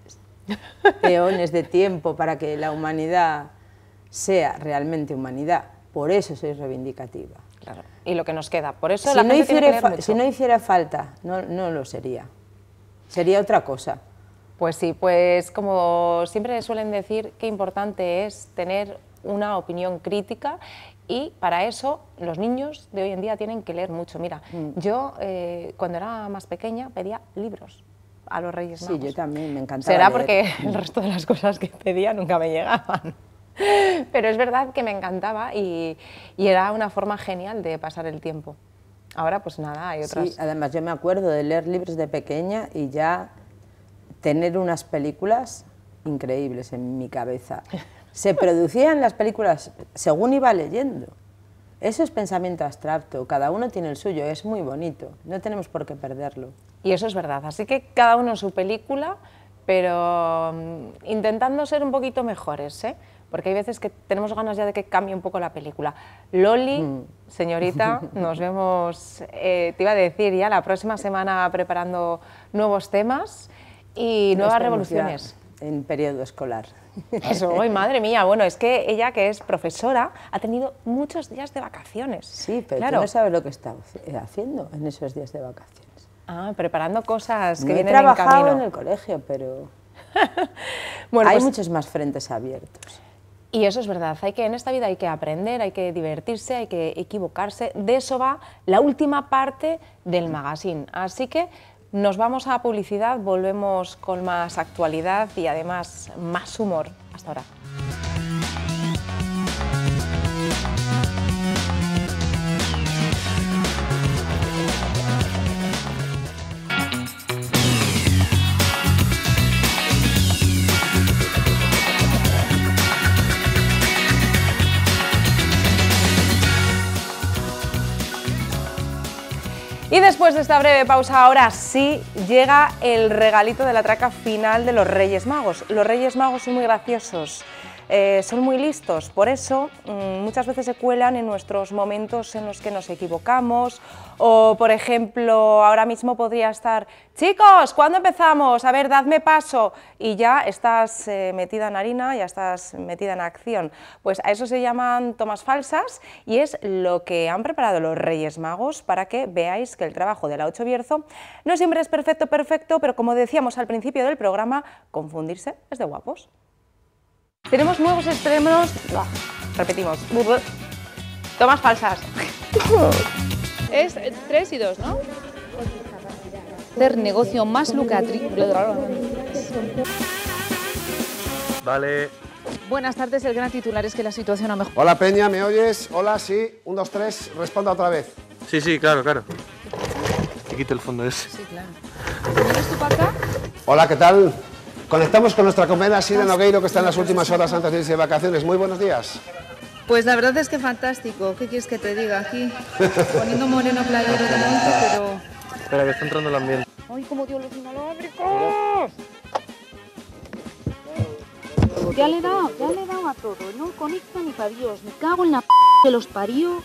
[SPEAKER 13] eones de tiempo para que la humanidad sea realmente humanidad. Por eso soy reivindicativa.
[SPEAKER 1] Claro. Y lo que nos queda. Por eso
[SPEAKER 13] Si
[SPEAKER 1] la
[SPEAKER 13] no,
[SPEAKER 1] gente tiene que
[SPEAKER 13] hiciera
[SPEAKER 1] leer mucho.
[SPEAKER 13] si no hiciera falta, no lo sería. Sería otra cosa.
[SPEAKER 1] Pues sí, pues como siempre suelen decir, qué importante es tener una opinión crítica y para eso los niños de hoy en día tienen que leer mucho. Mira, yo cuando era más pequeña pedía libros a los Reyes Magos.
[SPEAKER 13] Sí, yo también, me encantaba
[SPEAKER 1] Será
[SPEAKER 13] leer.
[SPEAKER 1] porque el resto de las cosas que pedía nunca me llegaban. Pero es verdad que me encantaba y era una forma genial de pasar el tiempo. Ahora pues nada, hay otras...
[SPEAKER 13] Sí, además yo me acuerdo de leer libros de pequeña y ya tener unas películas increíbles en mi cabeza. Se producían las películas según iba leyendo. Eso es pensamiento abstracto, cada uno tiene el suyo, es muy bonito, no tenemos por qué perderlo.
[SPEAKER 1] Y eso es verdad, así que cada uno su película, pero intentando ser un poquito mejores, ¿eh? Porque hay veces que tenemos ganas ya de que cambie un poco la película. Loli, señorita, nos vemos, te iba a decir ya, la próxima semana preparando nuevos temas y nuevas
[SPEAKER 13] Estamos
[SPEAKER 1] revoluciones.
[SPEAKER 13] ya en periodo escolar.
[SPEAKER 1] Eso, hoy, madre mía, bueno, es que ella que es profesora ha tenido muchos días de vacaciones.
[SPEAKER 13] Sí, pero
[SPEAKER 1] claro.
[SPEAKER 13] tú no sabes lo que está haciendo en esos días de vacaciones.
[SPEAKER 1] Ah, preparando cosas que
[SPEAKER 13] No he
[SPEAKER 1] vienen en
[SPEAKER 13] trabajado
[SPEAKER 1] camino.
[SPEAKER 13] en el colegio, pero
[SPEAKER 1] Bueno,
[SPEAKER 13] hay
[SPEAKER 1] pues-
[SPEAKER 13] muchos más frentes abiertos.
[SPEAKER 1] Y eso es verdad, en esta vida hay que aprender, hay que divertirse, hay que equivocarse. De eso va la última parte del magazine. Así que nos vamos a publicidad, volvemos con más actualidad y además más humor. Hasta ahora. Y después de esta breve pausa, ahora sí llega el regalito de la traca final de los Reyes Magos. Los Reyes Magos son muy graciosos, son muy listos, por eso muchas veces se cuelan en nuestros momentos en los que nos equivocamos, o por ejemplo, ahora mismo podría estar, chicos, ¿cuándo empezamos? A ver, dadme paso, y ya estás metida en harina, ya estás metida en acción. Pues a eso se llaman tomas falsas, y es lo que han preparado los Reyes Magos para que veáis que el trabajo de la Ocho Bierzo no siempre es perfecto, pero como decíamos al principio del programa, confundirse es de guapos. Tenemos nuevos estrenos, repetimos, tomas falsas.
[SPEAKER 5] Es 3 y 2, ¿no? Hacer negocio más lucrativo.
[SPEAKER 6] Vale.
[SPEAKER 5] Buenas tardes, el gran titular es que la situación ha mejorado.
[SPEAKER 6] Hola Peña, ¿me oyes? Hola, sí. 1, 2, 3, responda otra vez.
[SPEAKER 14] Sí, claro. Te quito el fondo ese.
[SPEAKER 5] Sí, claro. ¿Vienes tú para acá?
[SPEAKER 6] Hola, ¿qué tal? Conectamos con nuestra compañera Sira Nogueiro, que está en las últimas horas antes de irse de vacaciones. Muy buenos días.
[SPEAKER 15] Pues la verdad es que fantástico. ¿Qué quieres que te diga aquí? Poniendo moreno playero de monte, pero...
[SPEAKER 14] Espera, que está entrando el ambiente.
[SPEAKER 15] ¡Ay, cómo dio los inalámbricos! Ya le he dado a todo. No conecta ni para Dios. Me cago en la p*** que los parió.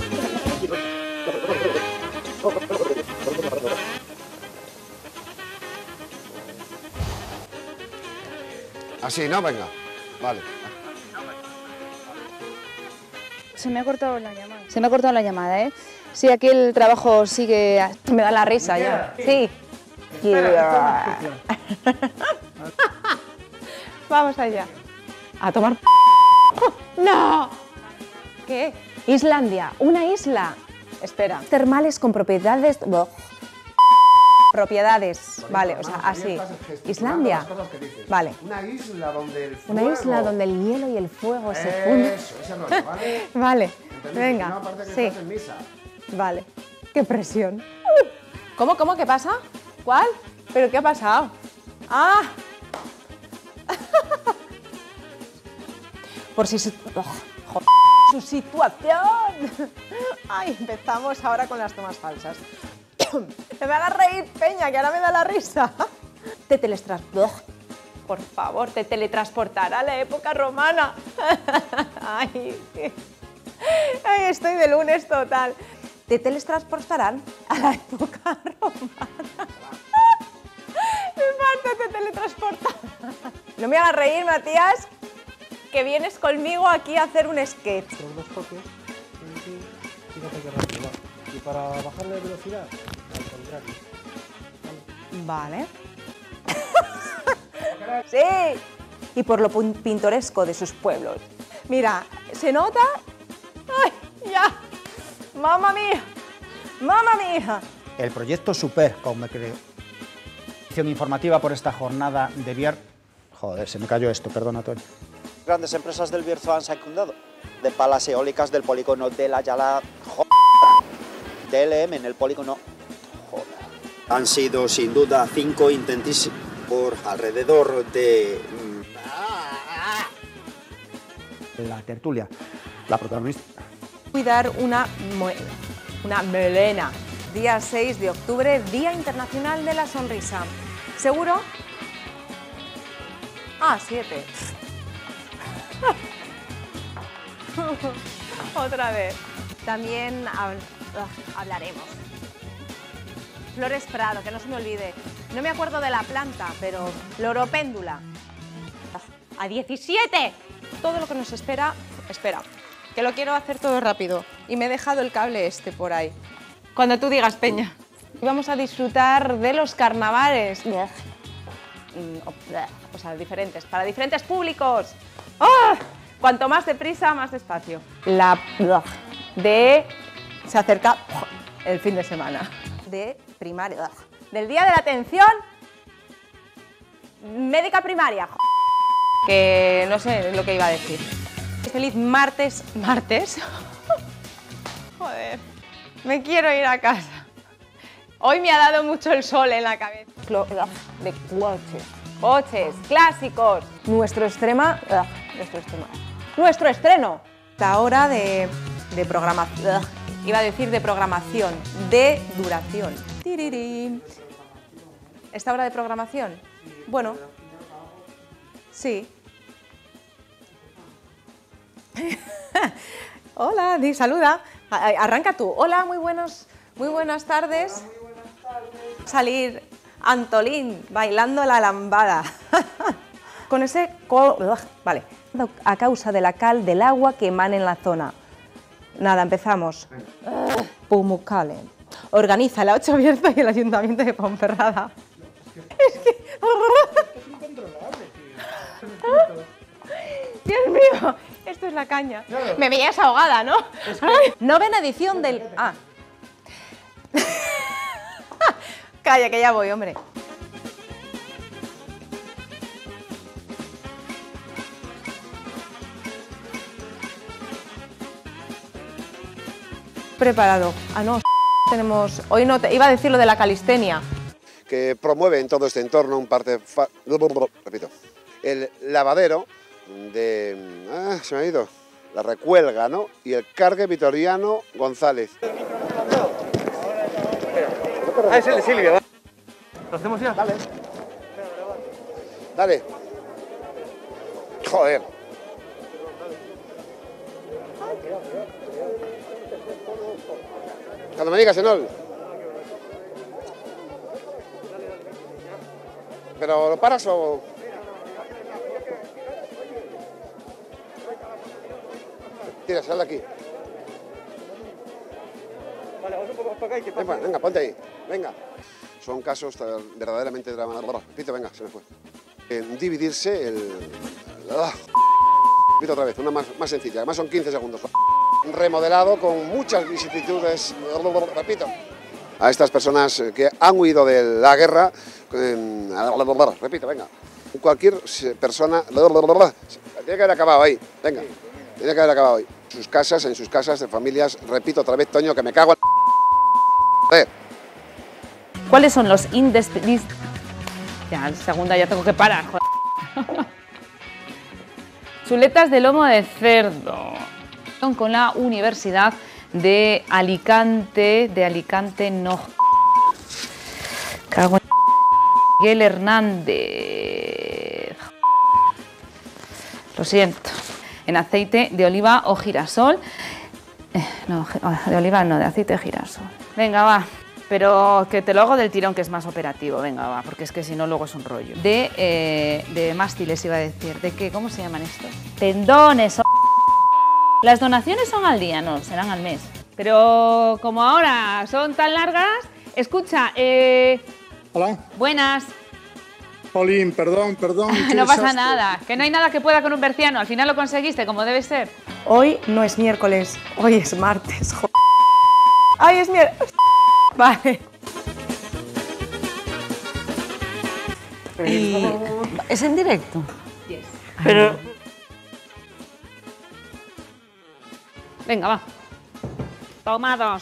[SPEAKER 6] Así, ¿no? Venga. Vale.
[SPEAKER 15] Se me ha cortado la llamada. ¿eh? Sí, aquí el trabajo sigue...
[SPEAKER 1] Me da la risa ya. Sí. Vamos allá. A tomar... ¡No! ¿Qué? Islandia, una isla. Espera. Termales con propiedades... Propiedades, vale, o sea, así. Islandia, vale.
[SPEAKER 6] Una isla donde el fuego...
[SPEAKER 1] Una isla donde el hielo y el fuego se funden.
[SPEAKER 6] Eso no es, ¿vale?
[SPEAKER 1] Vale,
[SPEAKER 6] ¿Entendés?
[SPEAKER 1] venga,
[SPEAKER 6] No, aparte que
[SPEAKER 1] sí.
[SPEAKER 6] estás en misa.
[SPEAKER 1] Vale. ¡Qué presión! ¿Cómo? ¿Qué pasa? ¿Cuál? ¿Pero qué ha pasado? ¡Ah! Por si... Joder, su situación. Ay, empezamos ahora con las tomas falsas. ¡Me me hagas reír, Peña, que ahora me da la risa! Por favor, te teletransportará a la época romana. Ay, estoy de lunes total. Te teletransportarán a la época romana. Me falta, te teletransportarán. No me hagas reír, Matías, que vienes conmigo aquí a hacer un sketch.
[SPEAKER 16] Los dos copios, fíjate que rápido va. Y para bajarle de velocidad, al contrario.
[SPEAKER 1] Vale. Sí, y por lo pintoresco de sus pueblos. Mira, ¿se nota? ¡Ay, ya! ¡Mamma mía! ¡Mamma mía!
[SPEAKER 17] El proyecto Super, como me creo. Informativa por esta jornada de viernes. Joder, se me cayó esto, perdona, Antonio.
[SPEAKER 18] Grandes empresas del Bierzo han secundado de palas eólicas del polígono de la Yala. DLM en el polígono. Joder. Han sido sin duda 5 intentos por alrededor de...
[SPEAKER 17] La tertulia, la protagonista.
[SPEAKER 1] Cuidar una melena. Día 6 de octubre, Día Internacional de la Sonrisa. ¿Seguro? Ah, 7. Otra vez. También hablaremos. Flores Prado, que no se me olvide. No me acuerdo de la planta, pero Loropéndula. ¡A 17! Todo lo que nos espera... Espera, que lo quiero hacer todo rápido. Y me he dejado el cable este por ahí. Cuando tú digas, Peña. Y vamos a disfrutar de los carnavales. O sea, diferentes, para diferentes públicos. ¡Ah! Cuanto más deprisa, más despacio. Se acerca el fin de semana. De primaria. Del Día de la Atención Médica Primaria. Que no sé lo que iba a decir. Feliz martes. ¿Martes? Joder. Me quiero ir a casa. Hoy me ha dado mucho el sol en la cabeza. De coches. Coches, clásicos. Nuestro estreno. La hora de programación. Iba a decir de programación, de duración. Tirirín. ¿Esta hora de programación? Bueno, sí. Hola, di, saluda. Arranca tú. Hola, muy buenas tardes. Salir Antolín bailando la lambada. Con ese... Vale. A causa de la cal del agua que emana en la zona. Nada, empezamos. Pumucalen. Organiza la 8 Bierzo y el Ayuntamiento de Ponferrada. Es que...
[SPEAKER 16] Es incontrolable, tío.
[SPEAKER 1] Dios mío, esto es la caña. Claro. Me veías ahogada, ¿no? Es que... Novena edición del... Ah. Calla, que ya voy, hombre. Preparado. Ah, no, tenemos... Hoy no te... Iba a decir lo de la calistenia.
[SPEAKER 6] Que promueve en todo este entorno un parte... Repito. El lavadero de... se me ha ido. La Recuelga, ¿no? Y el Cargue Vitoriano González.
[SPEAKER 14] Es el de Silvia, ¿va? ¿Lo hacemos ya?
[SPEAKER 6] Dale. Dale. Joder. Cuando me digas, Enol. ¿Pero lo paras o...? Tira, sal de aquí.
[SPEAKER 14] Vale, vamos un poco más para acá y que pase.
[SPEAKER 6] Venga, ponte ahí. Venga. Son casos verdaderamente dramáticos. Repito, venga, se me fue. Dividirse el... Repito otra vez, una más sencilla. Además son 15 segundos. Remodelado con muchas vicisitudes. Repito. A estas personas que han huido de la guerra. Repito, venga. Cualquier persona... Tiene que haber acabado ahí. Venga. Tiene que haber acabado ahí. En sus casas, de familias. Repito otra vez, Toño, que me cago en... Joder.
[SPEAKER 5] ¿Cuáles son los Ya, en segunda ya tengo que parar, joder. Chuletas de lomo de cerdo. Con la Universidad de Alicante, no. Cago en... Miguel Hernández. Lo siento. En aceite de oliva o girasol. No, de oliva no, de aceite de girasol. Venga, va. Pero que te lo hago del tirón, que es más operativo. Venga, va, porque es que si no luego es un rollo. De mástiles iba a decir. ¿De qué? ¿Cómo se llaman estos? Tendones. Las donaciones son al día, no, serán al mes. Pero como ahora son tan largas, escucha,
[SPEAKER 19] Hola.
[SPEAKER 5] Buenas.
[SPEAKER 19] Polín, perdón.
[SPEAKER 5] No pasa nada, que no hay nada que pueda con un berciano. Al final lo conseguiste, como debe ser.
[SPEAKER 1] Hoy no es miércoles, hoy es martes. Ay, es miércoles. Vale.
[SPEAKER 13] ¿Es en directo?
[SPEAKER 5] Yes.
[SPEAKER 13] Pero...
[SPEAKER 5] Venga, va. Tomados.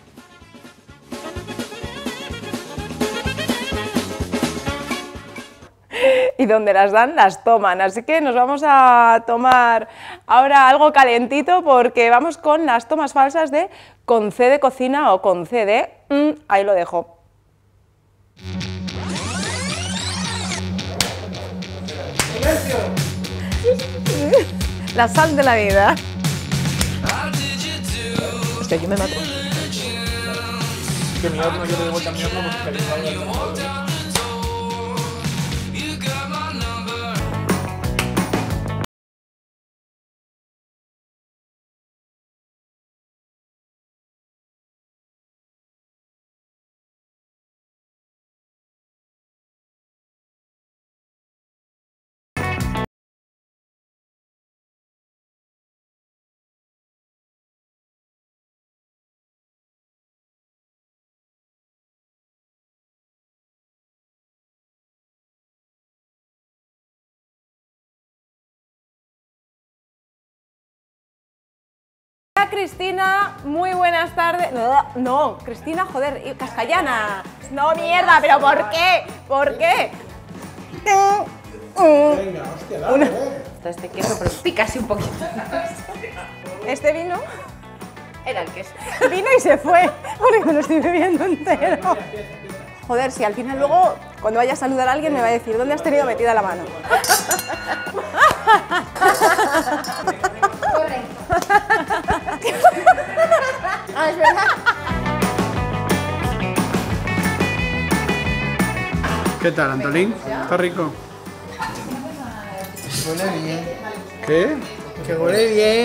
[SPEAKER 1] Y donde las dan, las toman. Así que nos vamos a tomar ahora algo calentito porque vamos con las tomas falsas de con C de cocina o con C de... ahí lo dejo. La sal de la vida. Hostia, yo me mato.
[SPEAKER 16] Que mi horno, yo le doy vuelta a mi horno porque calienta.
[SPEAKER 1] Cristina, muy buenas tardes. No, Cristina, joder, Cascallana. No, mierda, pero ¿por qué? ¿Por qué?
[SPEAKER 16] Venga, hostia, dale.
[SPEAKER 1] Este queso, pero pica así un poquito. Este vino
[SPEAKER 8] Era el queso.
[SPEAKER 1] Vino y se fue, porque me lo estoy bebiendo entero. Joder, si al final luego, cuando vaya a saludar a alguien, me va a decir, ¿dónde has tenido metida la mano? Ah, es verdad.
[SPEAKER 20] ¿Qué tal, Antolín? ¿Está rico?
[SPEAKER 21] Huele bien.
[SPEAKER 20] ¿Qué?
[SPEAKER 21] Que huele bien.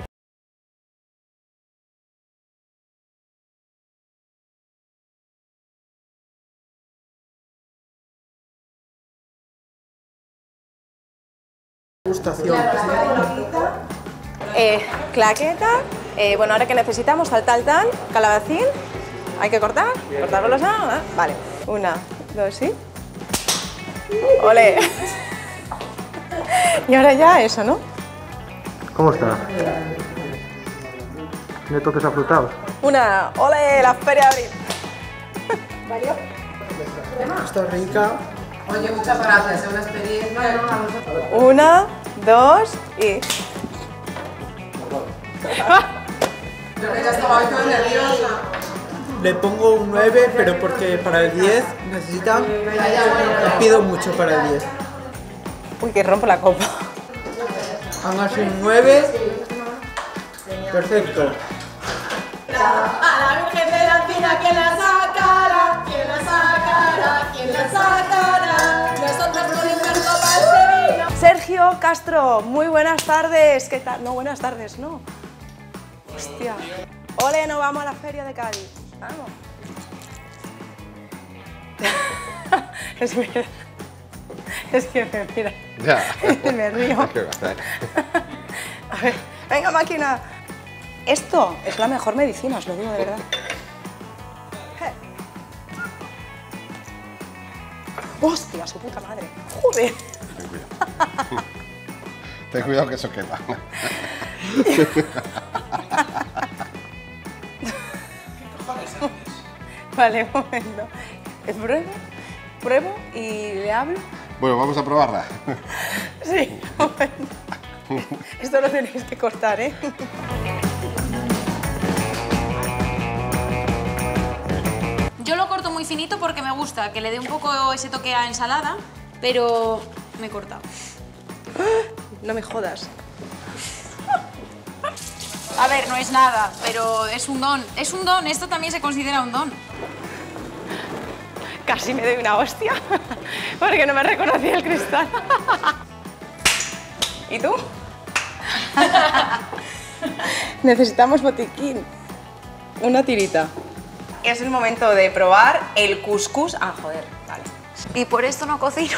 [SPEAKER 20] Gustación.
[SPEAKER 1] Claqueta. Bueno, ahora que necesitamos tal, calabacín. Hay que cortar. Cortarlo los nada. Vale. 1, 2, sí. ¡Ole! Y ahora ya eso, ¿no?
[SPEAKER 20] ¿Cómo está? ¿Tiene toques afrutados?
[SPEAKER 1] ¡Ole! La feria de abril. ¿Valió?
[SPEAKER 21] Está rica. Oye, muchas gracias, es una experiencia.
[SPEAKER 1] 1, 2 y...
[SPEAKER 21] Ya estaba todo nerviosa. Le pongo un 9, pero porque para el 10 necesita... Pido mucho para el 10.
[SPEAKER 1] Uy, que rompo la copa.
[SPEAKER 21] Hagas un 9. Perfecto.
[SPEAKER 22] A la Virgen de la Encina, ¿quién la sacará? ¿Quién la sacará? ¿Quién la sacará? Nosotros con el perro para el vino.
[SPEAKER 1] Sergio Castro, muy buenas tardes. ¿Qué tal? No, buenas tardes, no. Hostia. Ole, no vamos a la feria de Cádiz. Vamos. Es que me mira.
[SPEAKER 23] Ya.
[SPEAKER 1] Me río.
[SPEAKER 23] ¿Qué va a hacer?
[SPEAKER 1] A ver, venga máquina. Esto es la mejor medicina, os lo digo de verdad. ¡Hostia, su puta madre! ¡Joder!
[SPEAKER 23] Ten cuidado. Ten cuidado que eso quema.
[SPEAKER 1] Vale, un momento. Pruebo y le hablo.
[SPEAKER 23] Bueno, vamos a probarla.
[SPEAKER 1] Sí, un momento. Esto lo tenéis que cortar, ¿eh?
[SPEAKER 24] Yo lo corto muy finito porque me gusta, que le dé un poco ese toque a ensalada, pero me he cortado.
[SPEAKER 1] No me jodas.
[SPEAKER 24] A ver, no es nada, pero es un don. Es un don, esto también se considera un don.
[SPEAKER 1] Casi me doy una hostia, porque no me reconocí el cristal. ¿Y tú? Necesitamos botiquín. Una tirita. Es el momento de probar el cuscús. Ah, joder, vale.
[SPEAKER 24] Y por esto no cocino.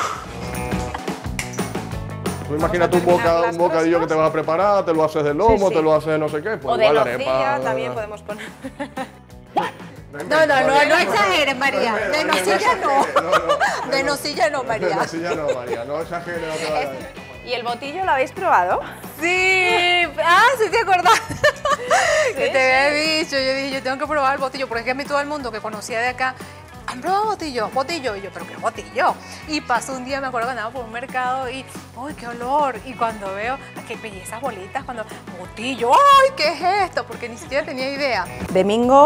[SPEAKER 23] Tú imagínate un bocadillo que te vas a preparar, te lo haces de lomo, te lo haces de no sé qué. Pues
[SPEAKER 1] o de
[SPEAKER 23] igual
[SPEAKER 1] nocilla también podemos poner.
[SPEAKER 22] No exageres, María. De nocilla no. De nocilla no, María.
[SPEAKER 23] De nocilla no, María. No exageres.
[SPEAKER 1] ¿Y el botillo lo habéis probado?
[SPEAKER 22] Sí. Ah, sí te acordás. Que te había dicho. Yo dije, yo tengo que probar el botillo. Porque es que a mí todo el mundo que conocía de acá, ¿han probado botillo? Botillo. Y yo, ¿pero qué botillo? Y pasó un día, me acuerdo que andaba por un mercado y, ¡ay, qué olor! Y cuando veo que pillé esas bolitas, cuando, botillo, ¡ay, qué es esto! Porque ni siquiera tenía idea.
[SPEAKER 1] Domingo.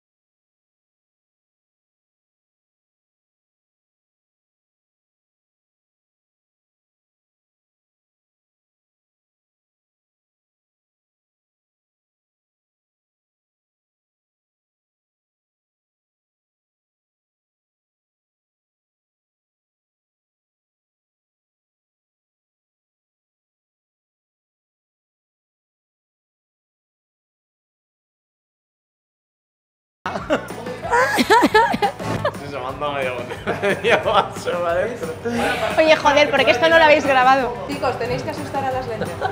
[SPEAKER 23] Se manda medio vaso adentro.
[SPEAKER 1] Oye, joder, ¿por qué esto no lo habéis grabado? Chicos, tenéis que asustar a las lentejas.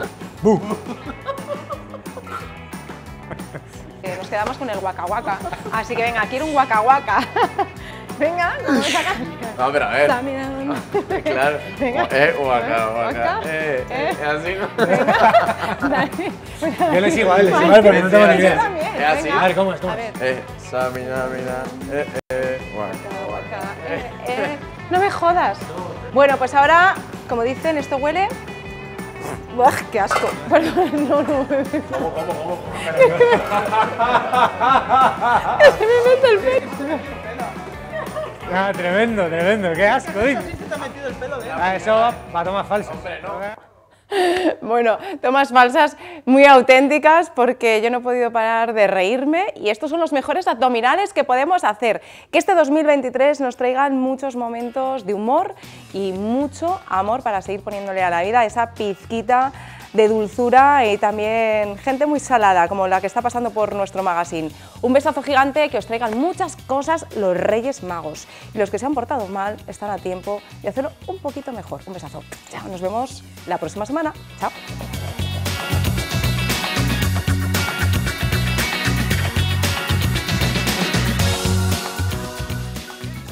[SPEAKER 1] Nos quedamos con el waka waka. Así que venga, quiero un waka waka. Venga, vamos a cantar.
[SPEAKER 23] No, pero a ver. Claro.
[SPEAKER 1] Venga.
[SPEAKER 23] Waka. Así no.
[SPEAKER 16] Yo les igual, pero no tengo ni idea.
[SPEAKER 23] Es así.
[SPEAKER 16] A ver, ¿cómo es?
[SPEAKER 23] Samina,
[SPEAKER 1] No me jodas. Bueno, pues ahora, como dicen, esto huele...
[SPEAKER 8] ¡Buah, qué asco!
[SPEAKER 1] Bueno, no. Se me mete el pelo.
[SPEAKER 2] Ah, tremendo, qué asco. Eso para tomas falsas.
[SPEAKER 1] Bueno, tomas falsas muy auténticas porque yo no he podido parar de reírme y estos son los mejores abdominales que podemos hacer. Que este 2023 nos traigan muchos momentos de humor y mucho amor para seguir poniéndole a la vida esa pizquita de dulzura y también gente muy salada como la que está pasando por nuestro magazine. Un besazo gigante, que os traigan muchas cosas los Reyes Magos. Y los que se han portado mal están a tiempo de hacerlo un poquito mejor. Un besazo. Chao, nos vemos la próxima semana. Chao.